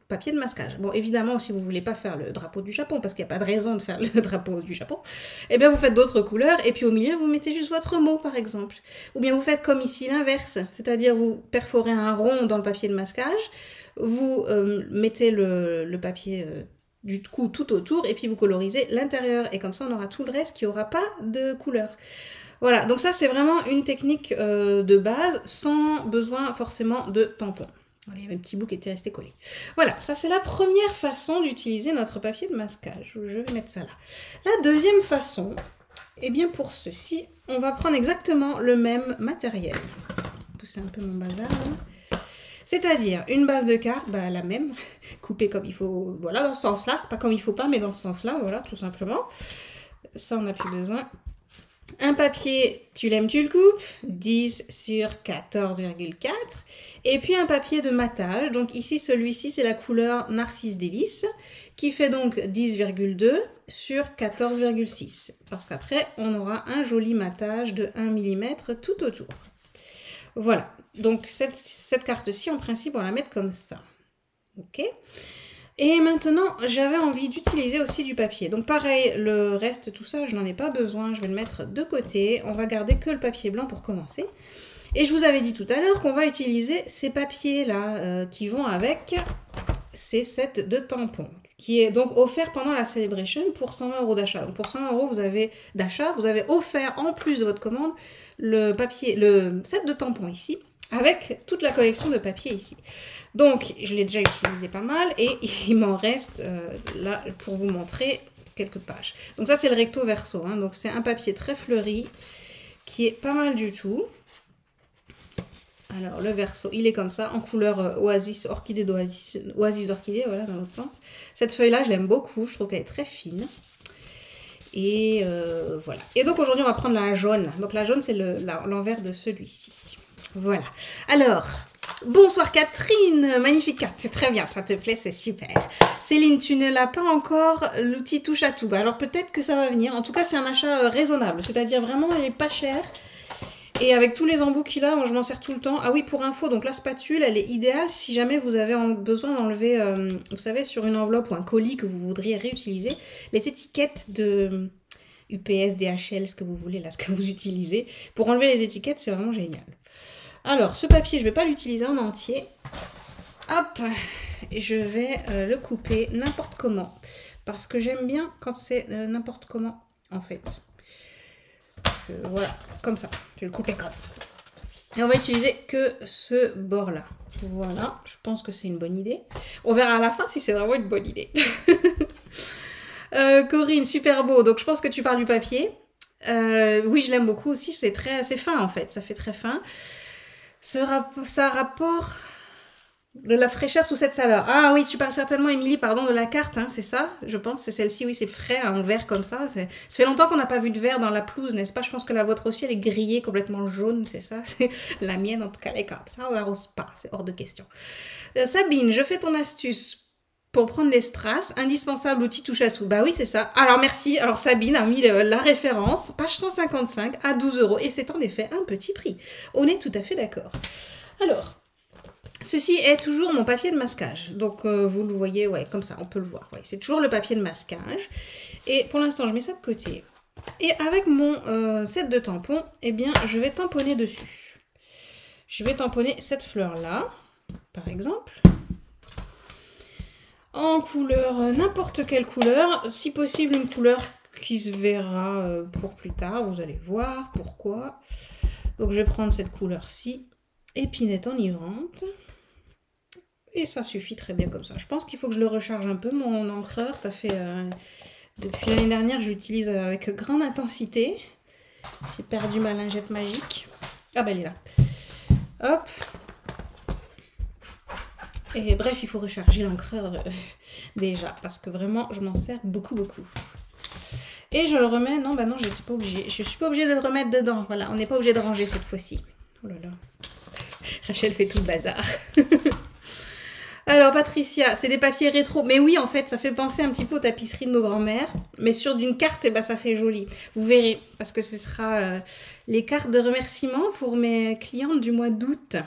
papier de masquage. Bon, évidemment, si vous voulez pas faire le drapeau du Japon, parce qu'il n'y a pas de raison de faire le drapeau du Japon, eh bien vous faites d'autres couleurs, et puis au milieu, vous mettez juste votre mot, par exemple. Ou bien vous faites comme ici l'inverse, c'est-à-dire vous perforez un rond dans le papier de masquage, vous mettez le papier du coup tout autour, et puis vous colorisez l'intérieur, et comme ça on aura tout le reste qui n'aura pas de couleur. Voilà, donc ça c'est vraiment une technique de base, sans besoin forcément de tampon. Il y avait un petit bout qui était resté collé. Voilà, ça c'est la première façon d'utiliser notre papier de masquage. Je vais mettre ça là. La deuxième façon, eh bien pour ceci, on va prendre exactement le même matériel. Pousser un peu mon bazar là. C'est-à-dire une base de carte, bah, la même, coupée comme il faut, voilà, dans ce sens-là. C'est pas comme il faut pas, mais dans ce sens-là, voilà, tout simplement. Ça, on n'a plus besoin. Un papier, tu l'aimes, tu le coupes, 10 sur 14,4. Et puis un papier de matage. Donc ici, celui-ci, c'est la couleur Narcisse Délice, qui fait donc 10,2 sur 14,6. Parce qu'après, on aura un joli matage de 1 mm tout autour. Voilà. Donc cette carte-ci, en principe, on la met comme ça. Ok ? Et maintenant, j'avais envie d'utiliser aussi du papier. Donc pareil, le reste, tout ça, je n'en ai pas besoin. Je vais le mettre de côté. On va garder que le papier blanc pour commencer. Et je vous avais dit tout à l'heure qu'on va utiliser ces papiers-là qui vont avec ces sets de tampons, qui est donc offert pendant la Celebration pour 120 € d'achat. Donc pour 100 € d'achat, vous avez offert en plus de votre commande le set de tampons ici, avec toute la collection de papier ici. Donc, je l'ai déjà utilisé pas mal et il m'en reste là pour vous montrer quelques pages. Donc ça, c'est le recto verso. Hein. Donc c'est un papier très fleuri qui est pas mal du tout. Alors, le verso, il est comme ça, en couleur oasis, orchidée d'oasis, oasis d'orchidée, voilà, dans l'autre sens. Cette feuille-là, je l'aime beaucoup, je trouve qu'elle est très fine. Et voilà. Et donc, aujourd'hui, on va prendre la jaune. Donc, la jaune, c'est l'envers de celui-ci. Voilà. Alors, bonsoir Catherine, magnifique carte, c'est très bien, ça te plaît, c'est super. Céline, tu ne l'as pas encore, l'outil touche à tout. Alors peut-être que ça va venir, en tout cas c'est un achat raisonnable, c'est-à-dire vraiment il n'est pas cher. Et avec tous les embouts qu'il a, moi je m'en sers tout le temps. Ah oui, pour info, donc la spatule, elle est idéale si jamais vous avez besoin d'enlever, vous savez, sur une enveloppe ou un colis que vous voudriez réutiliser, les étiquettes de UPS, DHL, ce que vous voulez, là, ce que vous utilisez. Pour enlever les étiquettes, c'est vraiment génial. Alors, ce papier, je ne vais pas l'utiliser en entier. Hop, et je vais le couper n'importe comment. Parce que j'aime bien quand c'est n'importe comment, en fait. Voilà, comme ça. Je vais le couper comme ça. Et on va utiliser que ce bord-là. Voilà, je pense que c'est une bonne idée. On verra à la fin si c'est vraiment une bonne idée. Corinne, super beau. Donc, je pense que tu parles du papier. Oui, je l'aime beaucoup aussi. C'est fin, en fait. Ça fait très fin. Ça rapport de la fraîcheur sous cette saveur. Ah oui, tu parles certainement, Émilie, pardon, de la carte, hein, c'est ça, je pense, c'est celle-ci, oui, c'est frais, en verre comme ça. Ça fait longtemps qu'on n'a pas vu de verre dans la pelouse, n'est-ce pas? Je pense que la vôtre aussi, elle est grillée, complètement jaune, c'est ça. La mienne, en tout cas, elle est comme ça, on l'arrose pas, c'est hors de question. Sabine, je fais ton astuce pour prendre les strass, indispensable outil touche à tout. Bah oui, c'est ça. Alors merci. Alors Sabine a mis la référence, page 155 à 12 €. Et c'est en effet un petit prix. On est tout à fait d'accord. Alors, ceci est toujours mon papier de masquage. Donc vous le voyez, ouais, comme ça, on peut le voir. Ouais, c'est toujours le papier de masquage. Et pour l'instant, je mets ça de côté. Et avec mon set de tampons, eh bien, je vais tamponner dessus. Je vais tamponner cette fleur-là, par exemple. En couleur, n'importe quelle couleur, si possible une couleur qui se verra pour plus tard, vous allez voir pourquoi. Donc je vais prendre cette couleur-ci, épinette enivrante, et ça suffit très bien comme ça. Je pense qu'il faut que je le recharge un peu, mon encreur, ça fait, depuis l'année dernière, je l'utilise avec grande intensité. J'ai perdu ma lingette magique. Ah bah elle est là. Hop. Et bref, il faut recharger l'encreur déjà, parce que vraiment, je m'en sers beaucoup, beaucoup. Et je le remets, non, bah non, j'étais pas obligée. Je suis pas obligée de le remettre dedans, voilà, on n'est pas obligé de ranger cette fois-ci. Oh là là, Rachel fait tout le bazar. Alors, Patricia, c'est des papiers rétro. Mais oui, en fait, ça fait penser un petit peu aux tapisseries de nos grands-mères. Mais sur d'une carte, eh ben, ça fait joli. Vous verrez, parce que ce sera les cartes de remerciement pour mes clientes du mois d'août.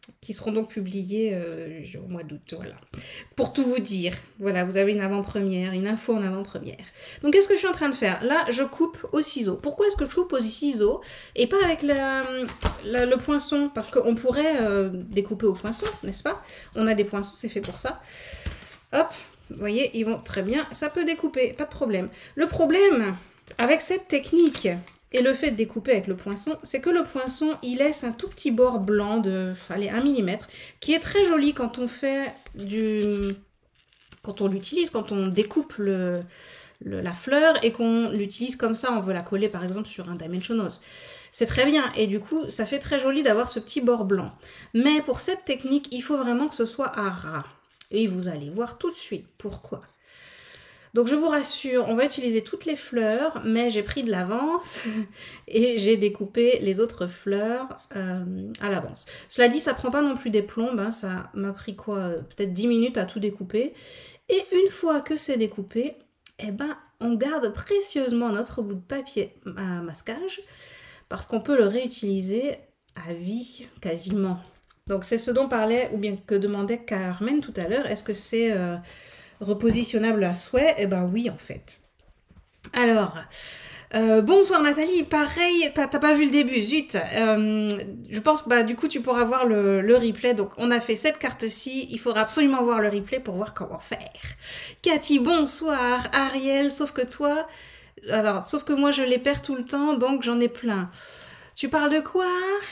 qui seront donc publiées au mois d'août, voilà. Pour tout vous dire, voilà, vous avez une avant-première, une info en avant-première. Donc, qu'est-ce que je suis en train de faire? Là, je coupe au ciseau. Pourquoi est-ce que je coupe au ciseau et pas avec le poinçon? Parce qu'on pourrait découper au poinçon, n'est-ce pas? On a des poinçons, c'est fait pour ça. Hop, vous voyez, ils vont très bien. Ça peut découper, pas de problème. Le problème avec cette technique et le fait de découper avec le poinçon, c'est que le poinçon, il laisse un tout petit bord blanc de, allez, 1 mm, qui est très joli quand on fait quand on l'utilise, quand on découpe la fleur et qu'on l'utilise comme ça, on veut la coller par exemple sur un dimensionals. C'est très bien et du coup, ça fait très joli d'avoir ce petit bord blanc. Mais pour cette technique, il faut vraiment que ce soit à ras. Et vous allez voir tout de suite pourquoi. Donc je vous rassure, on va utiliser toutes les fleurs, mais j'ai pris de l'avance et j'ai découpé les autres fleurs à l'avance. Cela dit, ça prend pas non plus des plombes, hein, ça m'a pris quoi, peut-être 10 minutes à tout découper. Et une fois que c'est découpé, eh ben, on garde précieusement notre bout de papier à masquage parce qu'on peut le réutiliser à vie quasiment. Donc c'est ce dont parlait ou bien que demandait Carmen tout à l'heure. Est-ce que c'est repositionnable à souhait? Eh ben oui en fait. Alors, bonsoir Nathalie, pareil, t'as pas vu le début, zut. Je pense que bah, du coup tu pourras voir le replay. Donc on a fait cette carte-ci, il faudra absolument voir le replay pour voir comment faire. Cathy, bonsoir. Ariel, sauf que toi, alors sauf que moi je les perds tout le temps, donc j'en ai plein. Tu parles de quoi?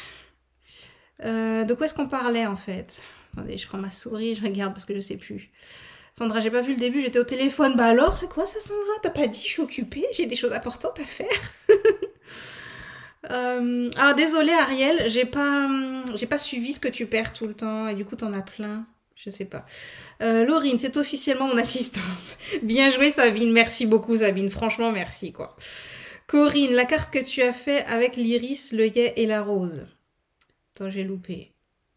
De quoi est-ce qu'on parlait en fait? Attendez, je prends ma souris, je regarde parce que je sais plus. Sandra, j'ai pas vu le début, j'étais au téléphone. Bah alors, c'est quoi ça, Sandra? T'as pas dit, je suis occupée, j'ai des choses importantes à faire. Ah, désolée Ariel, j'ai pas suivi ce que tu perds tout le temps et du coup t'en as plein. Je sais pas. Laurine, c'est officiellement mon assistance. Bien joué Sabine, merci beaucoup Sabine, franchement merci quoi. Corinne, la carte que tu as fait avec l'iris, l'œillet et la rose. Attends, j'ai loupé.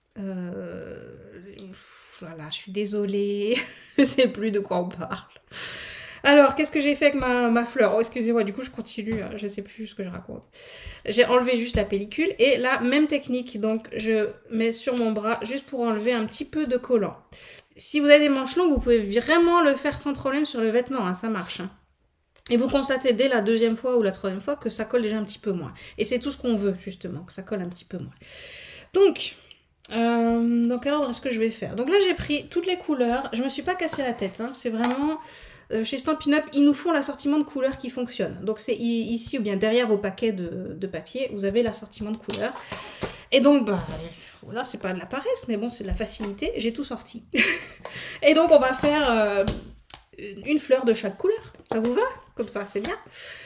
Voilà, je suis désolée. Je sais plus de quoi on parle. Alors, qu'est-ce que j'ai fait avec ma fleur? Oh, excusez-moi, du coup, je continue. Hein, je sais plus ce que je raconte. J'ai enlevé juste la pellicule. Et la même technique. Donc, je mets sur mon bras juste pour enlever un petit peu de collant. Si vous avez des manches longues, vous pouvez vraiment le faire sans problème sur le vêtement. Hein, ça marche. Hein. Et vous constatez dès la deuxième fois ou la troisième fois que ça colle déjà un petit peu moins. Et c'est tout ce qu'on veut, justement, que ça colle un petit peu moins. Donc, dans quel ordre est-ce que je vais faire? Donc là, j'ai pris toutes les couleurs. Je me suis pas cassé la tête. Hein. C'est vraiment... chez Stampin' Up, ils nous font l'assortiment de couleurs qui fonctionne. Donc c'est ici ou bien derrière vos paquets de papier, vous avez l'assortiment de couleurs. Et donc, bah, là, c'est pas de la paresse, mais bon, c'est de la facilité. J'ai tout sorti. Et donc, on va faire une fleur de chaque couleur. Ça vous va? Comme ça, c'est bien.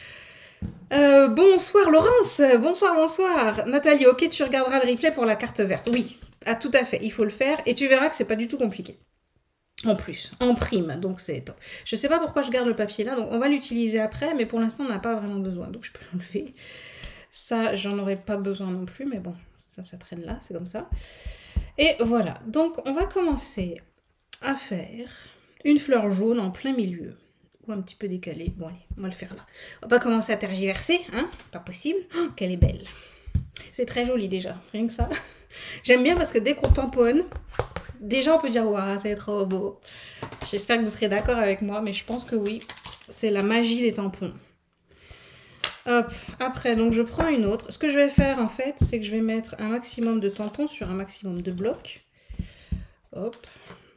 Bonsoir Laurence, bonsoir. Nathalie, ok, tu regarderas le replay pour la carte verte. Oui, ah, tout à fait, il faut le faire. Et tu verras que c'est pas du tout compliqué. En plus, en prime, donc c'est top. Je sais pas pourquoi je garde le papier là, donc on va l'utiliser après, mais pour l'instant on n'a pas vraiment besoin, donc je peux l'enlever. Ça, j'en aurais pas besoin non plus, mais bon, ça traîne là, c'est comme ça. Et voilà, donc on va commencer à faire une fleur jaune en plein milieu, ou un petit peu décalée. Bon allez, on va le faire là. On va pas commencer à tergiverser, hein, pas possible. Oh, qu'elle est belle. C'est très joli déjà, rien que ça. J'aime bien parce que dès qu'on tamponne, déjà, on peut dire « Waouh, c'est trop beau ». J'espère que vous serez d'accord avec moi, mais je pense que oui. C'est la magie des tampons. Hop, après, donc je prends une autre. Ce que je vais faire, en fait, c'est que je vais mettre un maximum de tampons sur un maximum de blocs. Hop.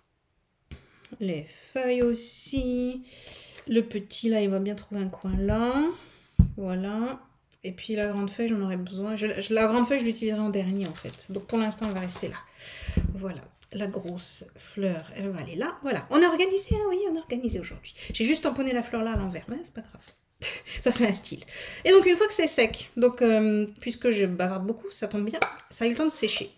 Les feuilles aussi. Le petit, là, il va bien trouver un coin là. Voilà. Et puis la grande feuille, j'en aurais besoin. La grande feuille, je l'utiliserai en dernier, en fait. Donc, pour l'instant, elle va rester là. Voilà. La grosse fleur, elle va aller là. Voilà, on est organisé, hein, oui, on est organisé aujourd'hui. J'ai juste tamponné la fleur là à l'envers, mais c'est pas grave. Ça fait un style. Et donc, une fois que c'est sec, donc puisque je bavarde beaucoup, ça tombe bien, ça a eu le temps de sécher.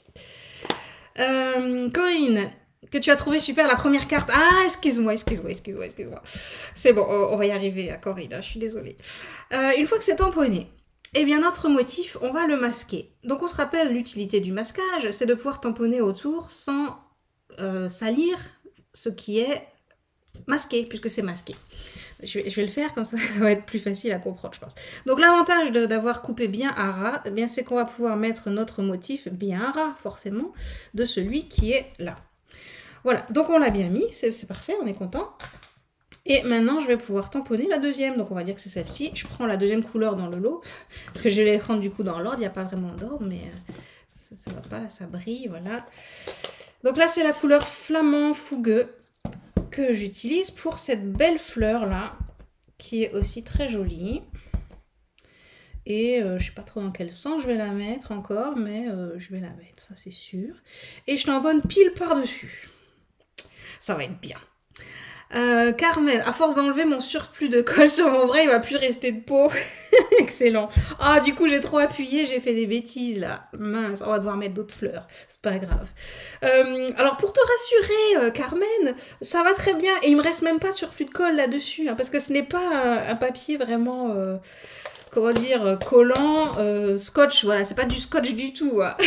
Corinne, que tu as trouvé super la première carte. Ah, excuse-moi. C'est bon, on va y arriver à Corinne, hein, je suis désolée. Une fois que c'est tamponné, eh bien, notre motif, on va le masquer. Donc, on se rappelle l'utilité du masquage, c'est de pouvoir tamponner autour sans salir ce qui est masqué, puisque c'est masqué. Je vais le faire comme ça, ça va être plus facile à comprendre, je pense. Donc l'avantage d'avoir coupé bien à ras, eh bien c'est qu'on va pouvoir mettre notre motif bien à ras, forcément, de celui qui est là. Voilà, donc on l'a bien mis, c'est parfait, on est content. Et maintenant, je vais pouvoir tamponner la deuxième. Donc, on va dire que c'est celle-ci. Je prends la deuxième couleur dans le lot. Parce que je vais les prendre du coup dans l'ordre. Il n'y a pas vraiment d'ordre, mais ça va pas. Là, ça brille, voilà. Donc là, c'est la couleur flamand fougueux que j'utilise pour cette belle fleur-là, qui est aussi très jolie. Et je ne sais pas trop dans quel sens je vais la mettre encore, mais je vais la mettre, ça c'est sûr. Et je tamponne pile par-dessus. Ça va être bien. Carmel, à force d'enlever mon surplus de colle sur mon bras, il va plus rester de peau. Excellent. Ah, du coup, j'ai trop appuyé, j'ai fait des bêtises là. Mince, on va devoir mettre d'autres fleurs. C'est pas grave. Alors, pour te rassurer, Carmen, ça va très bien. Et il me reste même pas de surplus de colle là-dessus. Hein, parce que ce n'est pas un papier vraiment, comment dire, collant, scotch. Voilà, c'est pas du scotch du tout. Hein.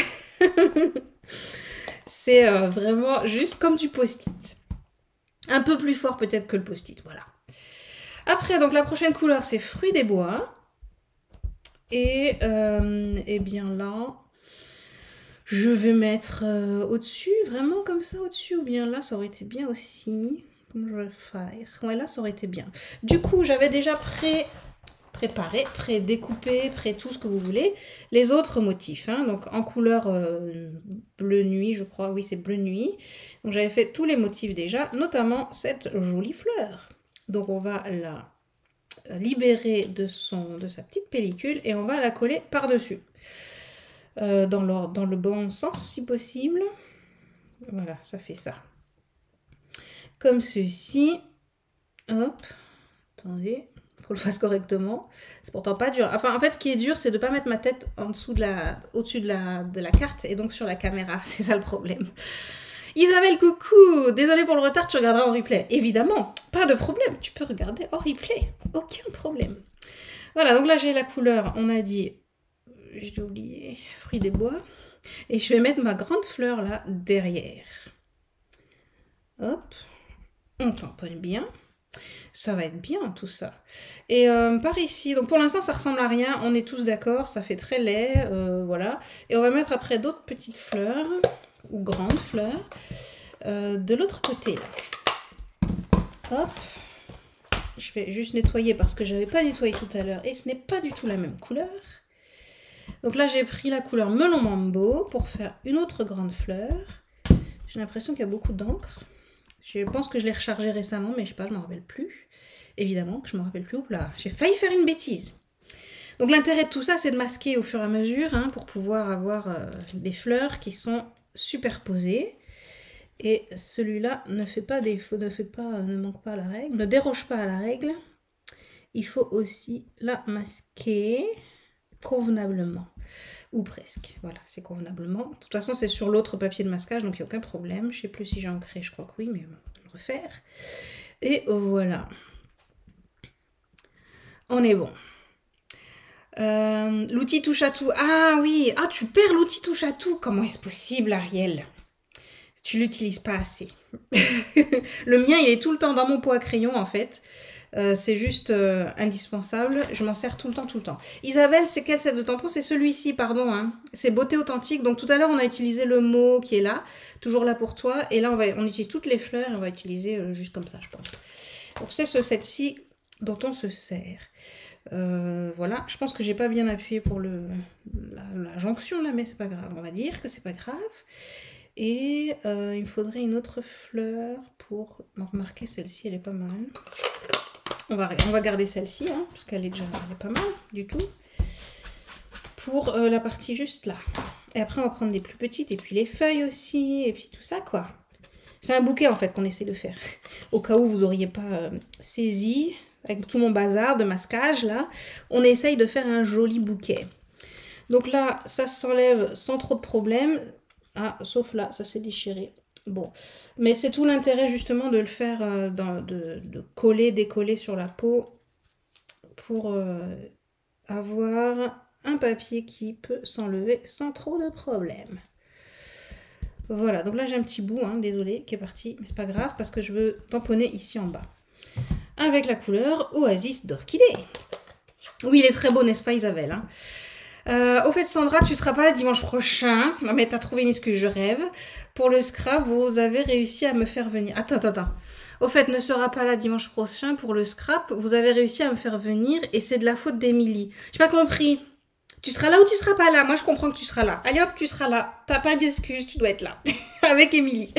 C'est vraiment juste comme du post-it. Un peu plus fort peut-être que le post-it, voilà. Après, donc la prochaine couleur, c'est fruits des bois. Et bien là, je vais mettre au-dessus, vraiment comme ça au-dessus, ou bien là, ça aurait été bien aussi. Comment je vais le faire? Ouais, là, ça aurait été bien. Du coup, j'avais déjà préparé, pré-découpé, tout ce que vous voulez, les autres motifs. Hein, donc en couleur bleu nuit, je crois, oui c'est bleu nuit. Donc j'avais fait tous les motifs déjà, notamment cette jolie fleur. Donc on va la libérer de sa petite pellicule et on va la coller par-dessus. Dans le bon sens si possible. Voilà, ça fait ça. Comme ceci. Hop, attendez. Faut le faire correctement. C'est pourtant pas dur. Enfin, en fait, ce qui est dur, c'est de pas mettre ma tête au-dessus de la carte et donc sur la caméra. C'est ça le problème. Isabelle, coucou. Désolée pour le retard, tu regarderas en replay. Évidemment, pas de problème. Tu peux regarder en replay. Aucun problème. Voilà, donc là, j'ai la couleur. On a dit, j'ai oublié, fruits des bois. Et je vais mettre ma grande fleur là derrière. Hop. On tamponne bien. Ça va être bien tout ça. Et par ici, donc pour l'instant ça ressemble à rien, on est tous d'accord, ça fait très laid, voilà. Et on va mettre après d'autres petites fleurs, ou grandes fleurs, de l'autre côté là. Hop. Je vais juste nettoyer parce que je n'avais pas nettoyé tout à l'heure et ce n'est pas du tout la même couleur. Donc là j'ai pris la couleur melon mambo pour faire une autre grande fleur. J'ai l'impression qu'il y a beaucoup d'encre. Je pense que je l'ai rechargé récemment, mais je sais pas, je m'en rappelle plus. Évidemment que je m'en rappelle plus. Là, j'ai failli faire une bêtise. Donc l'intérêt de tout ça, c'est de masquer au fur et à mesure, hein, pour pouvoir avoir des fleurs qui sont superposées. Et celui-là ne fait pas défaut, ne manque pas à la règle, ne déroge pas à la règle. Il faut aussi la masquer convenablement. Ou presque, voilà, c'est convenablement. De toute façon, c'est sur l'autre papier de masquage, donc il n'y a aucun problème. Je ne sais plus si j'ai ancré, je crois que oui, mais on va le refaire. Et voilà. On est bon. L'outil touche à tout. Ah oui, ah tu perds l'outil touche à tout. Comment est-ce possible, Ariel? Tu l'utilises pas assez. Le mien, il est tout le temps dans mon pot à crayon, en fait. C'est juste indispensable. Je m'en sers tout le temps. Isabelle, c'est quel set de tampons? C'est celui-ci, pardon. Hein. C'est Beauté Authentique. Donc tout à l'heure, on a utilisé le mot qui est là. Toujours là pour toi. Et là, on utilise toutes les fleurs. Et on va utiliser juste comme ça, je pense. Donc c'est ce set-ci dont on se sert. Voilà. Je pense que j'ai pas bien appuyé pour la jonction là, mais c'est pas grave. On va dire que c'est pas grave. Et il me faudrait une autre fleur pour... Bon, remarquez, celle-ci, elle est pas mal. On va garder celle-ci, hein, parce qu'elle est pas mal du tout. Pour la partie juste là. Et après, on va prendre des plus petites, et puis les feuilles aussi, et puis tout ça, quoi. C'est un bouquet, en fait, qu'on essaie de faire. Au cas où vous n'auriez pas saisi, avec tout mon bazar de masquage, là, on essaye de faire un joli bouquet. Donc là, ça s'enlève sans trop de problème. Ah, sauf là, ça s'est déchiré. Bon, mais c'est tout l'intérêt justement de le faire, de coller, décoller sur la peau pour avoir un papier qui peut s'enlever sans trop de problème. Voilà, donc là j'ai un petit bout, hein, désolé, qui est parti, mais c'est pas grave parce que je veux tamponner ici en bas. avec la couleur Oasis d'Orchidée. Oui, il est très beau, n'est-ce pas Isabelle, hein? Au fait, Sandra, tu seras pas là dimanche prochain. Non, mais t'as trouvé une excuse, je rêve. Pour le scrap, vous avez réussi à me faire venir. Attends. Au fait, ne sera pas là dimanche prochain pour le scrap. Vous avez réussi à me faire venir et c'est de la faute d'Émilie. J'ai pas compris. Tu seras là ou tu seras pas là? Moi, je comprends que tu seras là. Allez hop, tu seras là. T'as pas d'excuse, tu dois être là. Avec Émilie.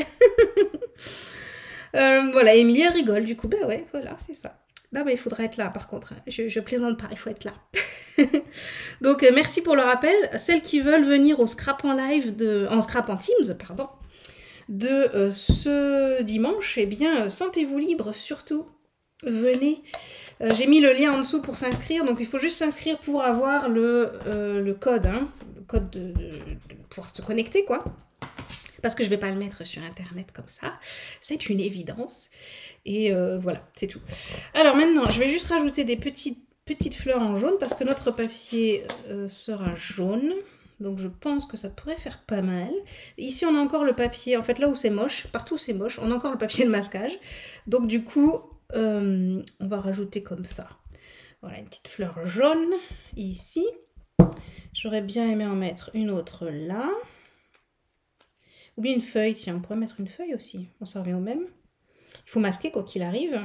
Voilà, Émilie, elle rigole. Du coup, ben ouais, voilà, c'est ça. Non, mais il faudra être là, par contre. Je plaisante pas, il faut être là. Donc, merci pour le rappel. Celles qui veulent venir au scrap en live, en scrap en Teams, pardon, de ce dimanche, eh bien, sentez-vous libre, surtout. Venez. J'ai mis le lien en dessous pour s'inscrire, donc il faut juste s'inscrire pour avoir le code, hein, le code de pouvoir se connecter, quoi. Parce que je vais pas le mettre sur internet comme ça, c'est une évidence. Et voilà, c'est tout. Alors maintenant, je vais juste rajouter des petites fleurs en jaune parce que notre papier sera jaune. Donc je pense que ça pourrait faire pas mal. Ici on a encore le papier, en fait là où c'est moche, partout c'est moche, on a encore le papier de masquage. Donc du coup, on va rajouter comme ça. Voilà, une petite fleur jaune ici. J'aurais bien aimé en mettre une autre là. Ou bien une feuille, tiens, on pourrait mettre une feuille aussi. On s'en revient au même. Il faut masquer quoi qu'il arrive.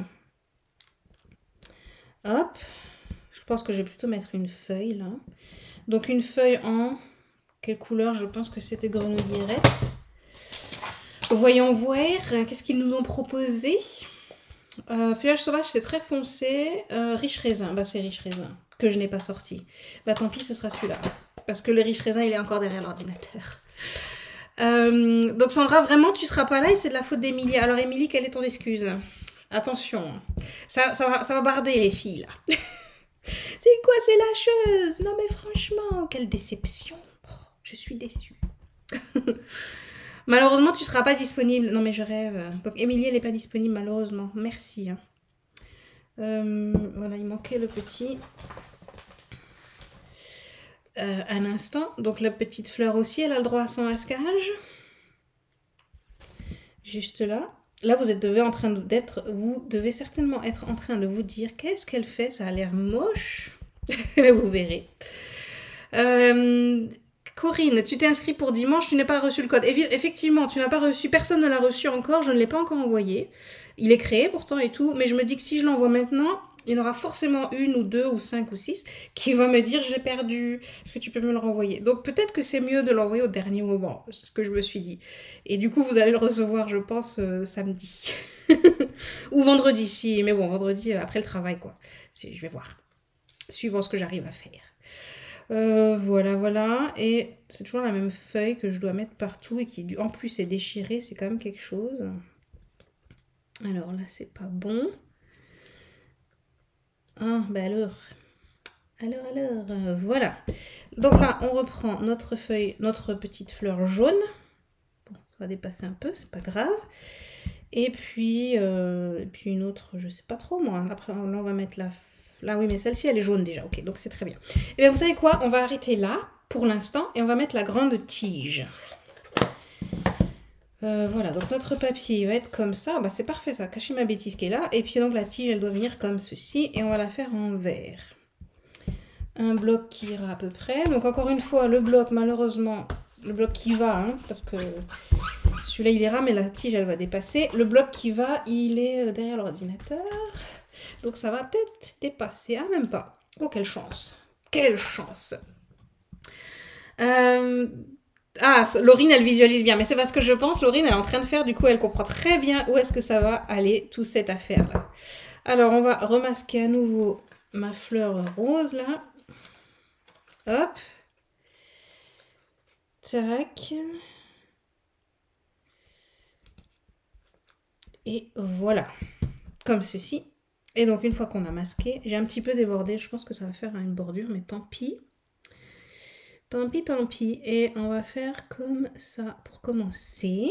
Hop. Je pense que je vais plutôt mettre une feuille là. Donc une feuille en... Quelle couleur? Je pense que c'était grenouillerette. Voyons voir. Qu'est-ce qu'ils nous ont proposé? Feuillage sauvage, c'est très foncé. Riche raisin. Bah c'est riche raisin. Que je n'ai pas sorti. Bah tant pis, ce sera celui-là. Parce que le riche raisin, il est encore derrière l'ordinateur. Donc Sandra, vraiment tu seras pas là et c'est de la faute d'Émilie. Alors Émilie, quelle est ton excuse? Attention, ça va barder les filles là. C'est quoi, c'est lâcheuse? Non mais franchement, quelle déception. Oh, je suis déçue. Malheureusement tu seras pas disponible. Non mais je rêve. Donc Émilie elle est pas disponible malheureusement. Merci. Voilà, il manquait le petit... un instant, donc la petite fleur aussi, elle a le droit à son masquage. Juste là. Là, vous devez certainement être en train de vous dire qu'est-ce qu'elle fait, ça a l'air moche. Vous verrez. Corinne, tu t'es inscrite pour dimanche, tu n'as pas reçu le code. Effectivement, tu n'as pas reçu, personne ne l'a reçu encore, je ne l'ai pas encore envoyé. Il est créé pourtant et tout, mais je me dis que si je l'envoie maintenant, il y en aura forcément une ou deux ou 5 ou 6 qui vont me dire j'ai perdu, est-ce que tu peux me le renvoyer? Donc peut-être que c'est mieux de l'envoyer au dernier moment, c'est ce que je me suis dit. Et du coup vous allez le recevoir je pense samedi. Ou vendredi si, mais bon vendredi après le travail quoi. Je vais voir, suivant ce que j'arrive à faire. Voilà, et c'est toujours la même feuille que je dois mettre partout et qui en plus est déchirée, c'est quand même quelque chose. Alors là c'est pas bon. Ah, bah alors, voilà. Donc là, on reprend notre feuille, notre petite fleur jaune. Bon, ça va dépasser un peu, c'est pas grave. Et puis une autre, je sais pas trop moi. Après, là, on va mettre là, oui, mais celle-ci, elle est jaune déjà. Ok, donc c'est très bien. Et bien, vous savez quoi? On va arrêter là, pour l'instant, et on va mettre la grande tige. Voilà, donc notre papier va être comme ça. Bah, c'est parfait ça, cacher ma bêtise qui est là. Et puis donc la tige, elle doit venir comme ceci. Et on va la faire en vert. Un bloc qui ira à peu près. Donc encore une fois, le bloc, malheureusement, le bloc qui va, hein, parce que celui-là il ira, mais la tige, elle va dépasser. Le bloc qui va, il est derrière l'ordinateur. Donc ça va peut-être dépasser. Ah, même pas. Oh, quelle chance. Quelle chance. Ah, Laurine, elle visualise bien, mais c'est parce que je pense, Laurine, elle est en train de faire, du coup, elle comprend très bien où est-ce que ça va aller, toute cette affaire-là. Alors, on va remasquer à nouveau ma fleur rose, là. Hop. Tac. Et voilà. Comme ceci. Et donc, une fois qu'on a masqué, j'ai un petit peu débordé, je pense que ça va faire une bordure, mais tant pis. Tant pis. Et on va faire comme ça pour commencer.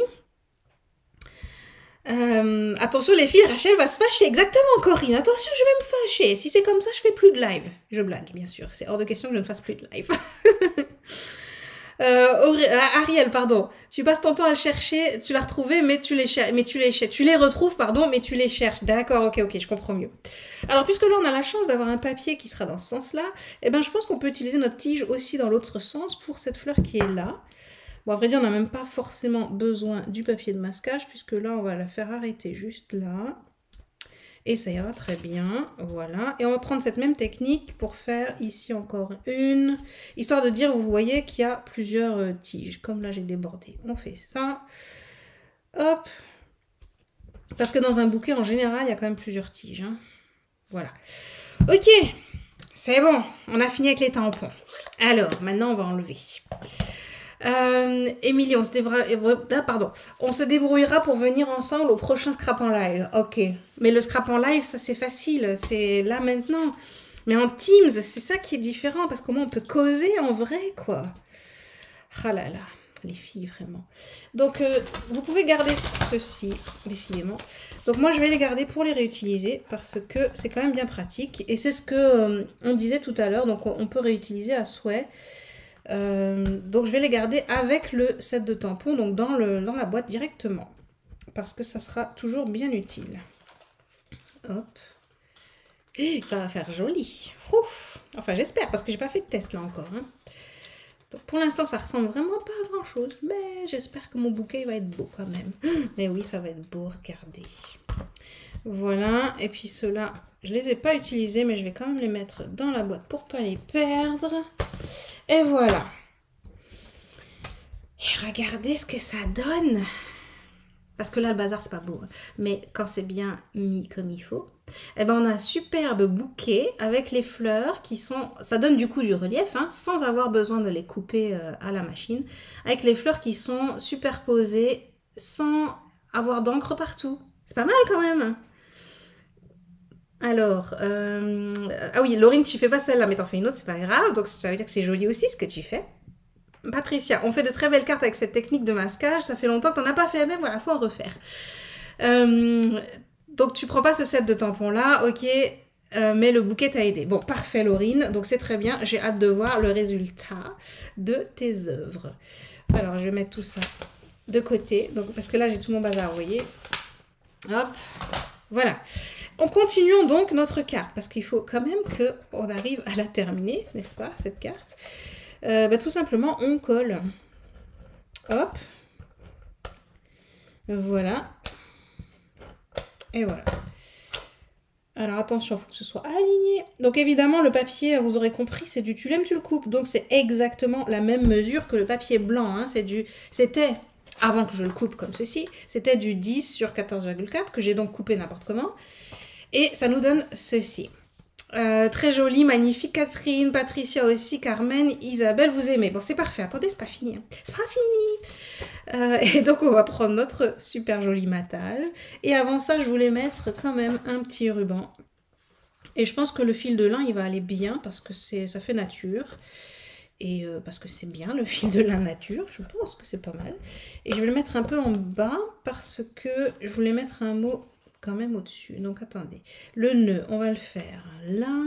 Attention les filles, Rachel va se fâcher. Exactement, Corinne. Attention, je vais me fâcher. Si c'est comme ça, je fais plus de live. Je blague, bien sûr. C'est hors de question que je ne fasse plus de live. Ariel, pardon. Tu passes ton temps à le chercher, tu l'as retrouvé, mais tu les retrouves, pardon, mais tu les cherches. D'accord, ok, je comprends mieux. Alors, puisque là, on a la chance d'avoir un papier qui sera dans ce sens-là, eh ben, je pense qu'on peut utiliser notre tige aussi dans l'autre sens pour cette fleur qui est là. Bon, à vrai dire, on n'a même pas forcément besoin du papier de masquage, puisque là, on va la faire arrêter juste là. Et ça ira très bien, voilà. Et on va prendre cette même technique pour faire ici encore une, histoire de dire, vous voyez qu'il y a plusieurs tiges. Comme là, j'ai débordé. On fait ça. Hop. Parce que dans un bouquet, en général, il y a quand même plusieurs tiges. Hein. Voilà. Ok, c'est bon. On a fini avec les tampons. Alors, maintenant, on va enlever. Émilie, on se débrouillera pour venir ensemble au prochain scrap en live. Ok. Mais le scrap en live, ça c'est facile. C'est là maintenant. Mais en Teams, c'est ça qui est différent. Parce qu'au moins on peut causer en vrai, quoi. Ah là là. Les filles, vraiment. Donc, vous pouvez garder ceci, décidément. Donc, moi, je vais les garder pour les réutiliser parce que c'est quand même bien pratique. Et c'est ce que on disait tout à l'heure. Donc, on peut réutiliser à souhait. Donc je vais les garder avec le set de tampons, donc dans la boîte directement, parce que ça sera toujours bien utile. Hop. Ça va faire joli. Ouf. Enfin j'espère, parce que j'ai pas fait de test là encore. Hein. Donc, pour l'instant ça ressemble vraiment pas à grand chose, mais j'espère que mon bouquet va être beau quand même. Mais oui, ça va être beau, regardez. Voilà, et puis ceux-là, je les ai pas utilisés, mais je vais quand même les mettre dans la boîte pour pas les perdre. Et voilà. Et regardez ce que ça donne. Parce que là, le bazar, c'est pas beau. Mais quand c'est bien mis comme il faut, eh ben, on a un superbe bouquet avec les fleurs qui sont... Ça donne du coup du relief, hein, sans avoir besoin de les couper à la machine. Avec les fleurs qui sont superposées sans avoir d'encre partout. C'est pas mal quand même. Alors, ah oui, Laurine, tu fais pas celle-là, mais t'en fais une autre, c'est pas grave. Donc ça veut dire que c'est joli aussi ce que tu fais. Patricia, on fait de très belles cartes avec cette technique de masquage. Ça fait longtemps que t'en as pas fait, mais voilà, faut en refaire. Donc tu prends pas ce set de tampons là, ok, mais le bouquet t'a aidé. Bon, parfait Laurine, donc c'est très bien. J'ai hâte de voir le résultat de tes œuvres. Alors je vais mettre tout ça de côté, donc, parce que là j'ai tout mon bazar, vous voyez. Hop, voilà. On continuons donc notre carte, parce qu'il faut quand même qu'on arrive à la terminer, n'est-ce pas, cette carte. Tout simplement, on colle. Hop. Voilà. Et voilà. Alors attention, il faut que ce soit aligné. Donc évidemment, le papier, vous aurez compris, c'est du tu l'aimes, tu le coupes. Donc c'est exactement la même mesure que le papier blanc. Hein. C'était, avant que je le coupe comme ceci, c'était du 10 sur 14,4 que j'ai donc coupé n'importe comment. Et ça nous donne ceci. Très joli, magnifique. Catherine, Patricia aussi, Carmen, Isabelle, vous aimez. Bon, c'est parfait. Attendez, c'est pas fini. Hein. C'est pas fini. Et donc, on va prendre notre super joli matage. Et avant ça, je voulais mettre quand même un petit ruban. Et je pense que le fil de lin, il va aller bien parce que ça fait nature. Et parce que c'est bien le fil de lin nature. Je pense que c'est pas mal. Et je vais le mettre un peu en bas parce que je voulais mettre un mot quand même au-dessus. Donc attendez. Le nœud, on va le faire là.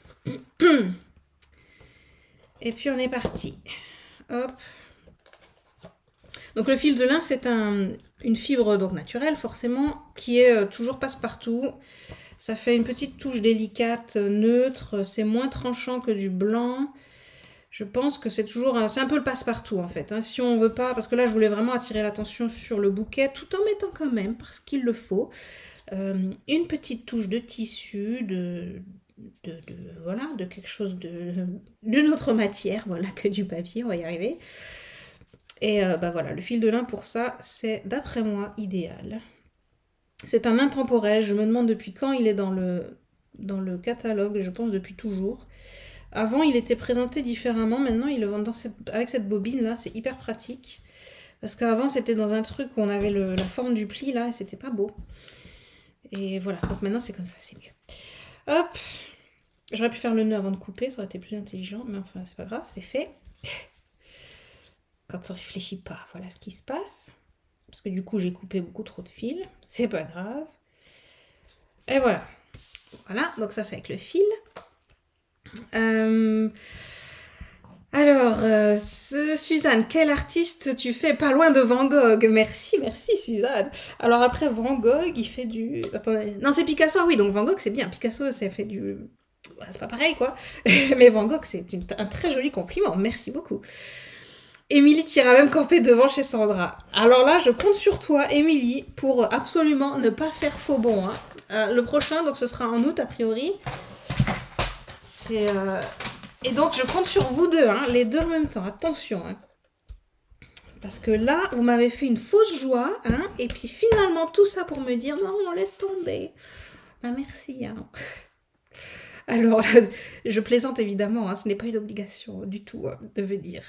Et puis on est parti. Hop. Donc le fil de lin, c'est une fibre donc naturelle forcément, qui est toujours passe-partout. Ça fait une petite touche délicate, neutre. C'est moins tranchant que du blanc. Je pense que c'est toujours... C'est un peu le passe-partout en fait. Hein. Si on veut pas... Parce que là, je voulais vraiment attirer l'attention sur le bouquet, tout en mettant quand même, parce qu'il le faut, une petite touche de tissu, voilà, de quelque chose d'une autre matière, voilà, que du papier, on va y arriver. Et voilà, le fil de lin pour ça, c'est d'après moi idéal. C'est un intemporel, je me demande depuis quand il est dans le catalogue, je pense depuis toujours. Avant, il était présenté différemment, maintenant, il le vend avec cette bobine là, c'est hyper pratique. Parce qu'avant, c'était dans un truc où on avait la forme du pli là, et c'était pas beau. Et voilà, donc maintenant c'est comme ça, c'est mieux. Hop, j'aurais pu faire le nœud avant de couper, ça aurait été plus intelligent, mais enfin c'est pas grave, c'est fait. Quand on réfléchit pas, voilà ce qui se passe. Parce que du coup j'ai coupé beaucoup trop de fils, c'est pas grave. Et voilà. Voilà, donc ça c'est avec le fil. Alors, Suzanne, quel artiste tu fais? Pas loin de Van Gogh. Merci, merci Suzanne. Alors après Van Gogh, il fait du... Attendez. Non, c'est Picasso, ah oui, donc Van Gogh c'est bien. Picasso, ça fait du... Voilà, c'est pas pareil quoi. Mais Van Gogh, c'est un très joli compliment. Merci beaucoup. Émilie t'ira même camper devant chez Sandra. Alors là, je compte sur toi, Émilie, pour absolument ne pas faire faux bon. Hein. Le prochain, donc ce sera en août a priori. C'est... Et donc, je compte sur vous deux, hein, les deux en même temps. Attention. Hein. Parce que là, vous m'avez fait une fausse joie. Hein, et puis finalement, tout ça pour me dire non, on laisse tomber. Bah, merci. Hein. Alors, je plaisante évidemment. Hein, ce n'est pas une obligation du tout hein, de venir.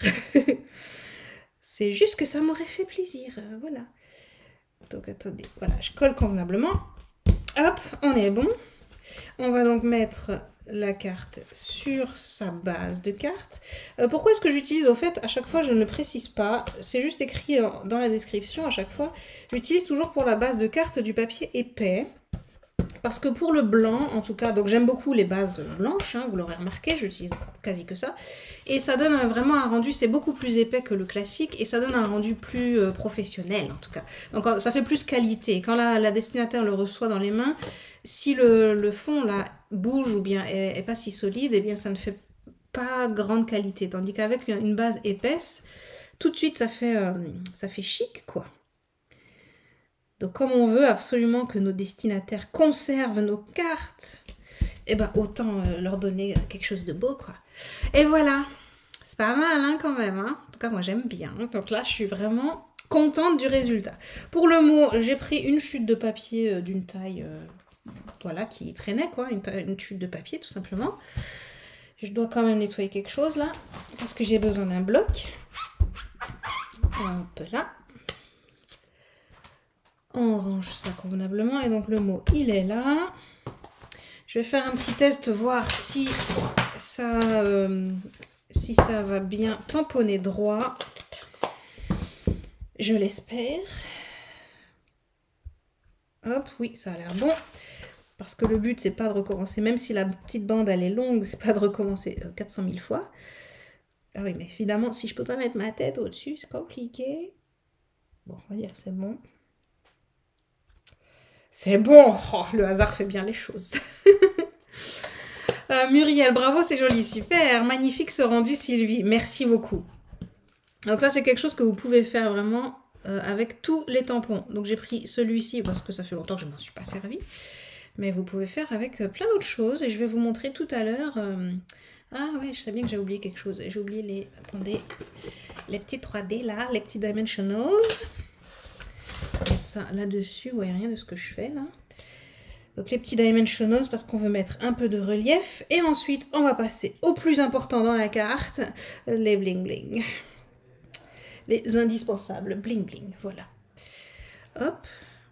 C'est juste que ça m'aurait fait plaisir. Voilà. Donc, attendez. Voilà, je colle convenablement. Hop, on est bon. On va donc mettre la carte sur sa base de carte. Pourquoi est-ce que j'utilise, au fait, à chaque fois, je ne précise pas, c'est juste écrit dans la description à chaque fois, j'utilise toujours pour la base de carte du papier épais, parce que pour le blanc, en tout cas, donc j'aime beaucoup les bases blanches, hein, vous l'aurez remarqué, j'utilise quasi que ça, et ça donne vraiment un rendu, c'est beaucoup plus épais que le classique, et ça donne un rendu plus professionnel, en tout cas. Donc ça fait plus qualité. Quand la destinataire le reçoit dans les mains, si le fond là bouge ou bien est pas si solide, eh bien ça ne fait pas grande qualité. Tandis qu'avec une base épaisse, tout de suite ça fait chic quoi. Donc comme on veut absolument que nos destinataires conservent nos cartes, eh ben autant leur donner quelque chose de beau quoi. Et voilà, c'est pas mal hein, quand même. Hein. En tout cas moi j'aime bien. Donc là je suis vraiment contente du résultat. Pour le mot, j'ai pris une chute de papier d'une taille... voilà, qui traînait quoi, une chute de papier tout simplement. Je dois quand même nettoyer quelque chose là, parce que j'ai besoin d'un bloc. Hop là. On range ça convenablement et donc le mot il est là. Je vais faire un petit test, voir si ça va bien tamponner droit. Je l'espère. Hop, oui, ça a l'air bon. Parce que le but, c'est pas de recommencer, même si la petite bande, elle est longue, c'est pas de recommencer 400 000 fois. Ah oui, mais évidemment, si je peux pas mettre ma tête au-dessus, c'est compliqué. Bon, on va dire que c'est bon. C'est bon. Oh, le hasard fait bien les choses. Muriel, bravo, c'est joli, super. Magnifique ce rendu, Sylvie. Merci beaucoup. Donc ça, c'est quelque chose que vous pouvez faire vraiment avec tous les tampons. Donc j'ai pris celui-ci parce que ça fait longtemps que je ne m'en suis pas servi. Mais vous pouvez faire avec plein d'autres choses. Et je vais vous montrer tout à l'heure... Ah ouais, je sais bien que j'ai oublié quelque chose. J'ai oublié les... Attendez. Les petits 3D là, les petits dimensionals. Je vais mettre ça là-dessus. Vous voyez rien de ce que je fais là. Donc les petits dimensionals parce qu'on veut mettre un peu de relief. Et ensuite, on va passer au plus important dans la carte. Les bling bling. Les indispensables. Bling bling, voilà. Hop.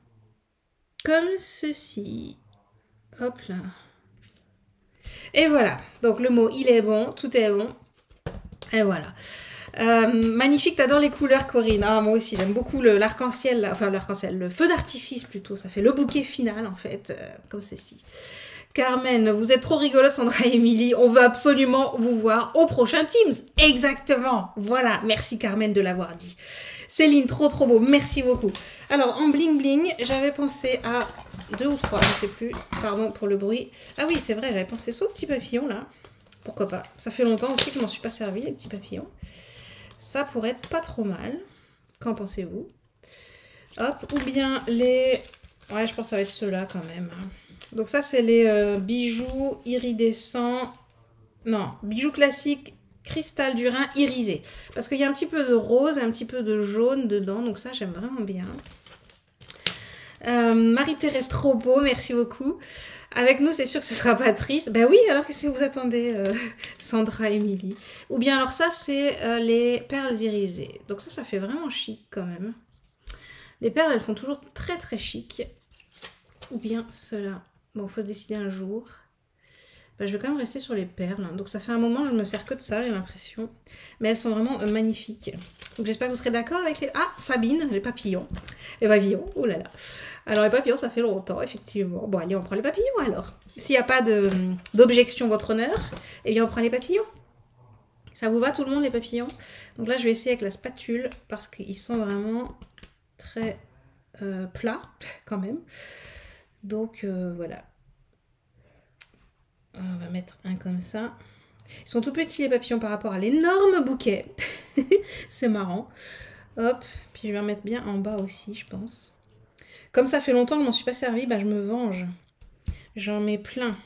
Comme ceci. Hop là. Et voilà, donc le mot il est bon, tout est bon. Et voilà. Magnifique, t'adores les couleurs Corinne. Ah, moi aussi j'aime beaucoup l'arc-en-ciel, enfin l'arc-en-ciel, le feu d'artifice plutôt, ça fait le bouquet final en fait, comme ceci. Carmen, vous êtes trop rigolo Sandra et Émilie, on veut absolument vous voir au prochain Teams. Exactement, voilà, merci Carmen de l'avoir dit. Céline, trop beau, merci beaucoup. Alors en bling bling, j'avais pensé à 2 ou 3, je ne sais plus, pardon pour le bruit. Ah oui, c'est vrai, j'avais pensé ça aux petits papillons là. Pourquoi pas, ça fait longtemps aussi que je m'en suis pas servi les petits papillons. Ça pourrait être pas trop mal. Qu'en pensez-vous? Hop, ou bien les... Ouais, je pense que ça va être ceux-là quand même. Donc ça, c'est les bijoux iridescents. Non, bijoux classiques cristal du Rhin irisé. Parce qu'il y a un petit peu de rose et un petit peu de jaune dedans. Donc ça, j'aime vraiment bien. Marie-Thérèse, trop beau, merci beaucoup. Avec nous, c'est sûr que ce sera Patrice. Ben oui, alors qu'est-ce que vous attendez, Sandra, Émilie? Ou bien alors ça, c'est les perles irisées. Donc ça fait vraiment chic quand même. Les perles, elles font toujours très chic. Ou bien cela. Bon, il faut se décider un jour. Ben, je vais quand même rester sur les perles. Donc ça fait un moment, je me sers que de ça, j'ai l'impression. Mais elles sont vraiment magnifiques. Donc j'espère que vous serez d'accord avec les... Ah, Sabine, les papillons. Les papillons, oh là là. Alors les papillons, ça fait longtemps, effectivement. Bon, allez, on prend les papillons alors. S'il n'y a pas d'objection, votre honneur, eh bien on prend les papillons. Ça vous va tout le monde les papillons? Donc là je vais essayer avec la spatule parce qu'ils sont vraiment très plats quand même. Donc voilà. On va mettre un comme ça. Ils sont tout petits les papillons par rapport à l'énorme bouquet. C'est marrant. Hop, puis je vais en mettre bien en bas aussi je pense. Comme ça fait longtemps que je m'en suis pas servi, bah je me venge. J'en mets plein.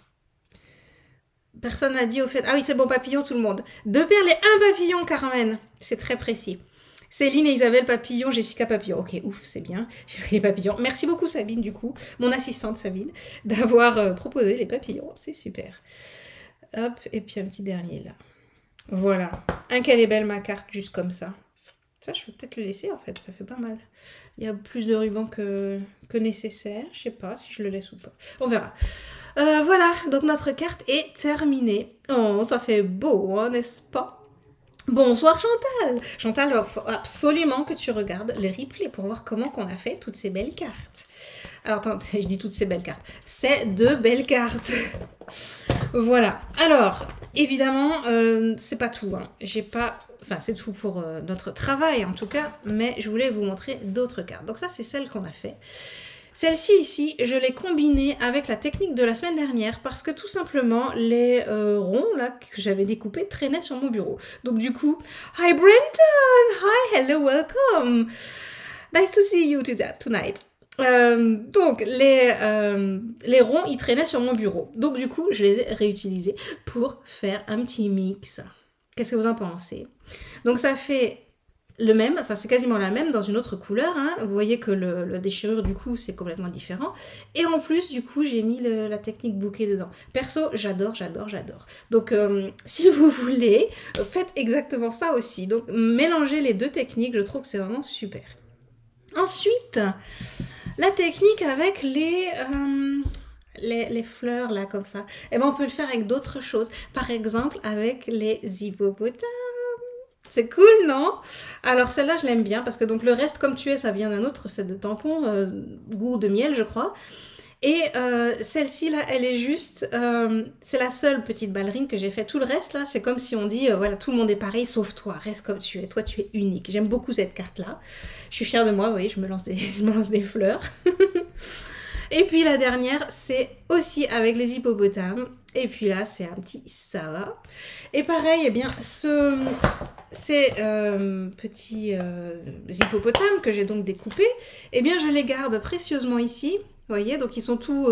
Personne n'a dit au fait... Ah oui, c'est bon, papillon, tout le monde. 2 perles et 1 papillon, Carmen. C'est très précis. Céline et Isabelle papillon, Jessica papillon. Ok, ouf, c'est bien. J'ai pris les papillons. Merci beaucoup, Sabine, du coup, mon assistante Sabine, d'avoir proposé les papillons. C'est super. Hop, et puis un petit dernier, là. Voilà. Qu'elle est belle, ma carte, juste comme ça. Ça, je vais peut-être le laisser, en fait. Ça fait pas mal. Il y a plus de ruban que nécessaire. Je sais pas si je le laisse ou pas. On verra. Voilà, donc notre carte est terminée. Oh, ça fait beau, hein, n'est-ce pas? Bonsoir Chantal. Chantal, il faut absolument que tu regardes le replay pour voir comment qu'on a fait toutes ces belles cartes. Alors, attends, je dis toutes ces belles cartes. C'est 2 belles cartes. Voilà. Alors, évidemment, c'est pas tout. Hein. J'ai pas... Enfin, c'est tout pour notre travail, en tout cas. Mais je voulais vous montrer d'autres cartes. Donc ça, c'est celle qu'on a fait. Celle-ci ici, je l'ai combinée avec la technique de la semaine dernière parce que tout simplement, les ronds là que j'avais découpés traînaient sur mon bureau. Donc du coup, hi Brenton! Hi, hello, welcome! Nice to see you tonight. Donc, les ronds, ils traînaient sur mon bureau. Donc du coup, je les ai réutilisés pour faire un petit mix. Qu'est-ce que vous en pensez? Donc ça fait... le même, enfin c'est quasiment la même dans une autre couleur, hein. Vous voyez que le déchirure du coup c'est complètement différent. Et en plus du coup j'ai mis la technique bouquet dedans. Perso j'adore. Donc si vous voulez, faites exactement ça aussi. Donc mélangez les 2 techniques, je trouve que c'est vraiment super. Ensuite, la technique avec les fleurs là comme ça. Et ben on peut le faire avec d'autres choses. Par exemple avec les hippopotames. C'est cool, non? Alors celle-là, je l'aime bien parce que donc le reste, comme tu es, ça vient d'un autre set de tampons, goût de miel, je crois. Et celle-ci, là, elle est juste... c'est la seule petite ballerine que j'ai fait. Tout le reste, là, c'est comme si on dit, voilà, tout le monde est pareil, sauf toi. Reste comme tu es. Toi, tu es unique. J'aime beaucoup cette carte-là. Je suis fière de moi, vous voyez, je me lance des fleurs. Et puis la dernière, c'est aussi avec les hippopotames. Et puis là, c'est un petit ça va. Et pareil, eh bien, ces petits hippopotames que j'ai donc découpés, eh bien, je les garde précieusement ici. Vous voyez, donc ils sont tout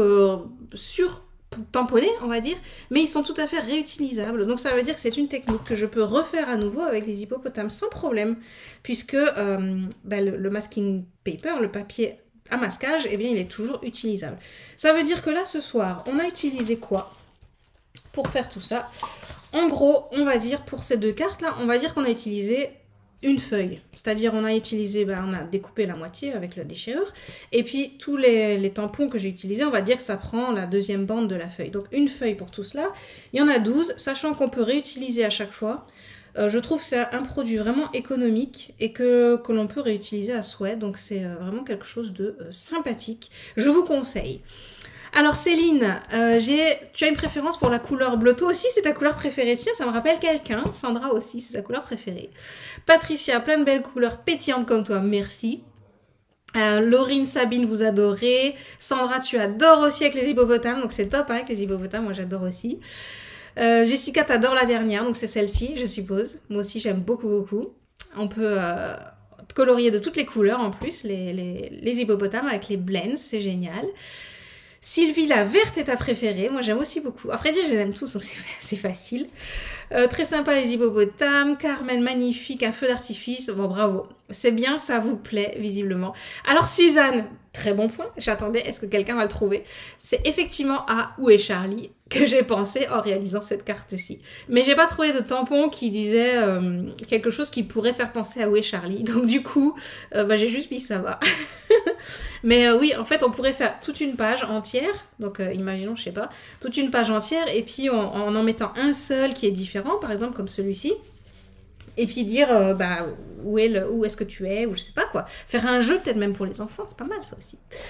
tamponnés, on va dire, mais ils sont tout à fait réutilisables. Donc ça veut dire que c'est une technique que je peux refaire à nouveau avec les hippopotames sans problème, puisque le masking paper, le papier à masquage, eh bien, il est toujours utilisable. Ça veut dire que là, ce soir, on a utilisé quoi pour faire tout ça? En gros, on va dire, pour ces 2 cartes-là, on va dire qu'on a utilisé une feuille. C'est-à-dire, on a utilisé, on a découpé la moitié avec le déchirure. Et puis, tous les tampons que j'ai utilisés, on va dire que ça prend la 2e bande de la feuille. Donc, une feuille pour tout cela. Il y en a 12, sachant qu'on peut réutiliser à chaque fois. Je trouve que c'est un produit vraiment économique et que l'on peut réutiliser à souhait. Donc, c'est vraiment quelque chose de sympathique. Je vous conseille. Alors Céline, tu as une préférence pour la couleur bleue. Toi aussi, c'est ta couleur préférée. Tiens, ça me rappelle quelqu'un. Sandra aussi, c'est sa couleur préférée. Patricia, plein de belles couleurs pétillantes comme toi. Merci. Laurine, Sabine, vous adorez. Sandra, tu adores aussi avec les hippopotames. Donc c'est top hein, avec les hippopotames. Moi, j'adore aussi. Jessica, t'adores la dernière. Donc c'est celle-ci, je suppose. Moi aussi, j'aime beaucoup. On peut... colorier de toutes les couleurs en plus. Les hippopotames avec les blends. C'est génial. Sylvie, la verte est ta préférée. Moi, j'aime aussi beaucoup. Après dire, je les aime tous, donc c'est facile. Très sympa, les hippopotames. Carmen, magnifique, un feu d'artifice. Bon, bravo. C'est bien, ça vous plaît, visiblement. Alors, Suzanne, très bon point. J'attendais, est-ce que quelqu'un va le trouver? C'est effectivement à Où est Charlie que j'ai pensé en réalisant cette carte-ci. Mais j'ai pas trouvé de tampon qui disait quelque chose qui pourrait faire penser à Où est Charlie. Donc, du coup, j'ai juste mis ça va. Mais oui, en fait, on pourrait faire toute une page entière. Donc, imaginons, je sais pas, toute une page entière. Et puis, en mettant un seul qui est différent, par exemple, comme celui-ci. Et puis dire, où est-ce que tu es, ou je sais pas quoi. Faire un jeu, peut-être même pour les enfants, c'est pas mal ça aussi.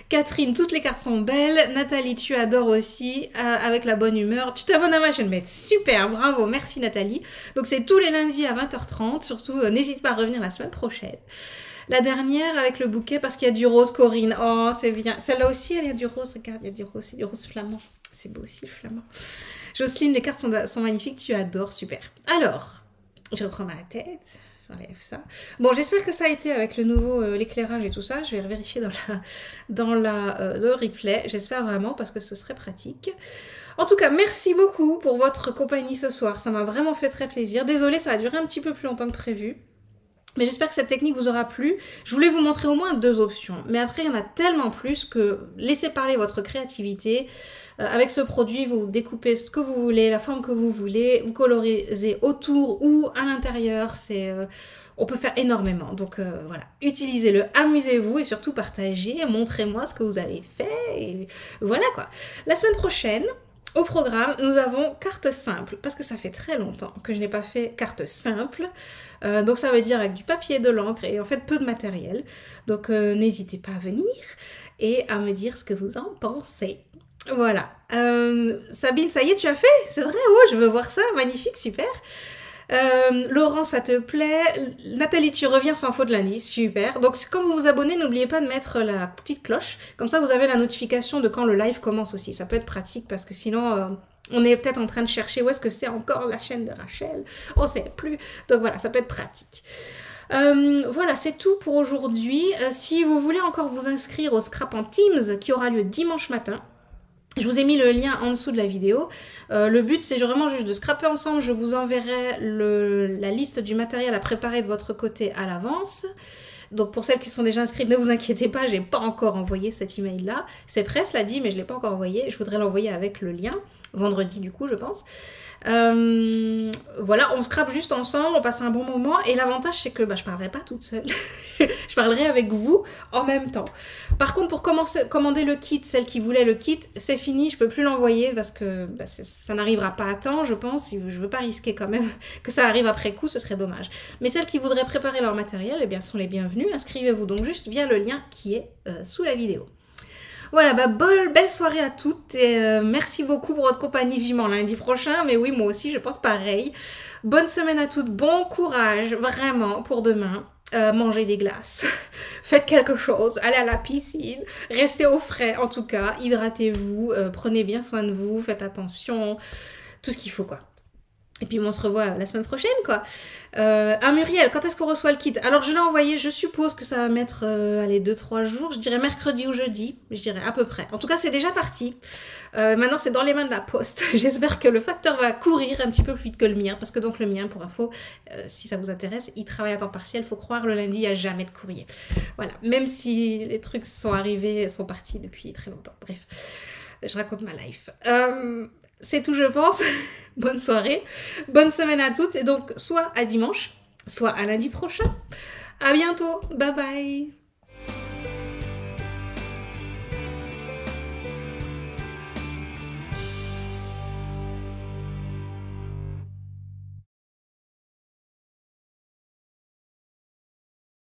Catherine, toutes les cartes sont belles. Nathalie, tu adores aussi, avec la bonne humeur. Tu t'abonnes à ma chaîne, mais super, bravo, merci Nathalie. Donc c'est tous les lundis à 20h30, surtout n'hésite pas à revenir la semaine prochaine. La dernière avec le bouquet parce qu'il y a du rose, Corinne. Oh, c'est bien. Celle-là aussi, il y a du rose. Regarde, il y a du rose flamand. C'est beau aussi, le flamand. Jocelyne, les cartes sont magnifiques. Tu adores, super. Alors, je reprends ma tête. J'enlève ça. Bon, j'espère que ça a été avec le nouveau l'éclairage et tout ça. Je vais vérifier dans le replay. J'espère vraiment parce que ce serait pratique. En tout cas, merci beaucoup pour votre compagnie ce soir. Ça m'a vraiment fait très plaisir. Désolée, ça a duré un petit peu plus longtemps que prévu. Mais j'espère que cette technique vous aura plu. Je voulais vous montrer au moins 2 options. Mais après, il y en a tellement plus que laissez parler votre créativité. Avec ce produit, vous découpez ce que vous voulez, la forme que vous voulez. Vous colorisez autour ou à l'intérieur. On peut faire énormément. Donc voilà, utilisez-le, amusez-vous et surtout partagez. Montrez-moi ce que vous avez fait. Et voilà quoi. La semaine prochaine... Au programme, nous avons carte simple, parce que ça fait très longtemps que je n'ai pas fait carte simple. Donc ça veut dire avec du papier, de l'encre et en fait peu de matériel. Donc n'hésitez pas à venir et à me dire ce que vous en pensez. Voilà. Sabine, ça y est, tu as fait? C'est vrai, oh, je veux voir ça, magnifique, super. Laurent, ça te plaît? Nathalie, tu reviens sans faute lundi, super. Donc quand vous vous abonnez, n'oubliez pas de mettre la petite cloche, comme ça vous avez la notification de quand le live commence aussi. Ça peut être pratique parce que sinon on est peut-être en train de chercher où est-ce que c'est encore la chaîne de Rachel, on sait plus. Donc voilà, ça peut être pratique. Voilà, c'est tout pour aujourd'hui. Si vous voulez encore vous inscrire au Scrap en Teams qui aura lieu dimanche matin, je vous ai mis le lien en dessous de la vidéo. Le but, c'est vraiment juste de scraper ensemble. Je vous enverrai la liste du matériel à préparer de votre côté à l'avance. Donc pour celles qui sont déjà inscrites, ne vous inquiétez pas, j'ai pas encore envoyé cet email-là. C'est prêt, cela dit, mais je l'ai pas encore envoyé. Je voudrais l'envoyer avec le lien. Vendredi du coup, je pense. Voilà, on scrape juste ensemble, on passe un bon moment. Et l'avantage, c'est que je parlerai pas toute seule. Je parlerai avec vous en même temps. Par contre, pour commander le kit, celle qui voulait le kit, c'est fini, je peux plus l'envoyer parce que ça n'arrivera pas à temps, je pense. Je veux pas risquer quand même que ça arrive après coup, ce serait dommage. Mais celles qui voudraient préparer leur matériel, eh bien, sont les bienvenues. Inscrivez-vous donc juste via le lien qui est sous la vidéo. Voilà, belle soirée à toutes et merci beaucoup pour votre compagnie vivement lundi prochain. Mais oui, moi aussi, je pense pareil. Bonne semaine à toutes, bon courage, vraiment, pour demain. Mangez des glaces, faites quelque chose, allez à la piscine, restez au frais en tout cas, hydratez-vous, prenez bien soin de vous, faites attention, tout ce qu'il faut quoi. Et puis on se revoit la semaine prochaine quoi. Muriel, quand est-ce qu'on reçoit le kit? Alors je l'ai envoyé, je suppose que ça va mettre allez 2-3 jours, je dirais mercredi ou jeudi, je dirais à peu près. En tout cas c'est déjà parti. Maintenant c'est dans les mains de la poste. J'espère que le facteur va courir un petit peu plus vite que le mien, parce que donc le mien, pour info, si ça vous intéresse, il travaille à temps partiel, faut croire le lundi il n'y a jamais de courrier. Voilà, même si les trucs sont arrivés, sont partis depuis très longtemps. Bref, je raconte ma life. C'est tout je pense. Bonne soirée, bonne semaine à toutes et donc soit à dimanche, soit à lundi prochain. À bientôt, bye bye.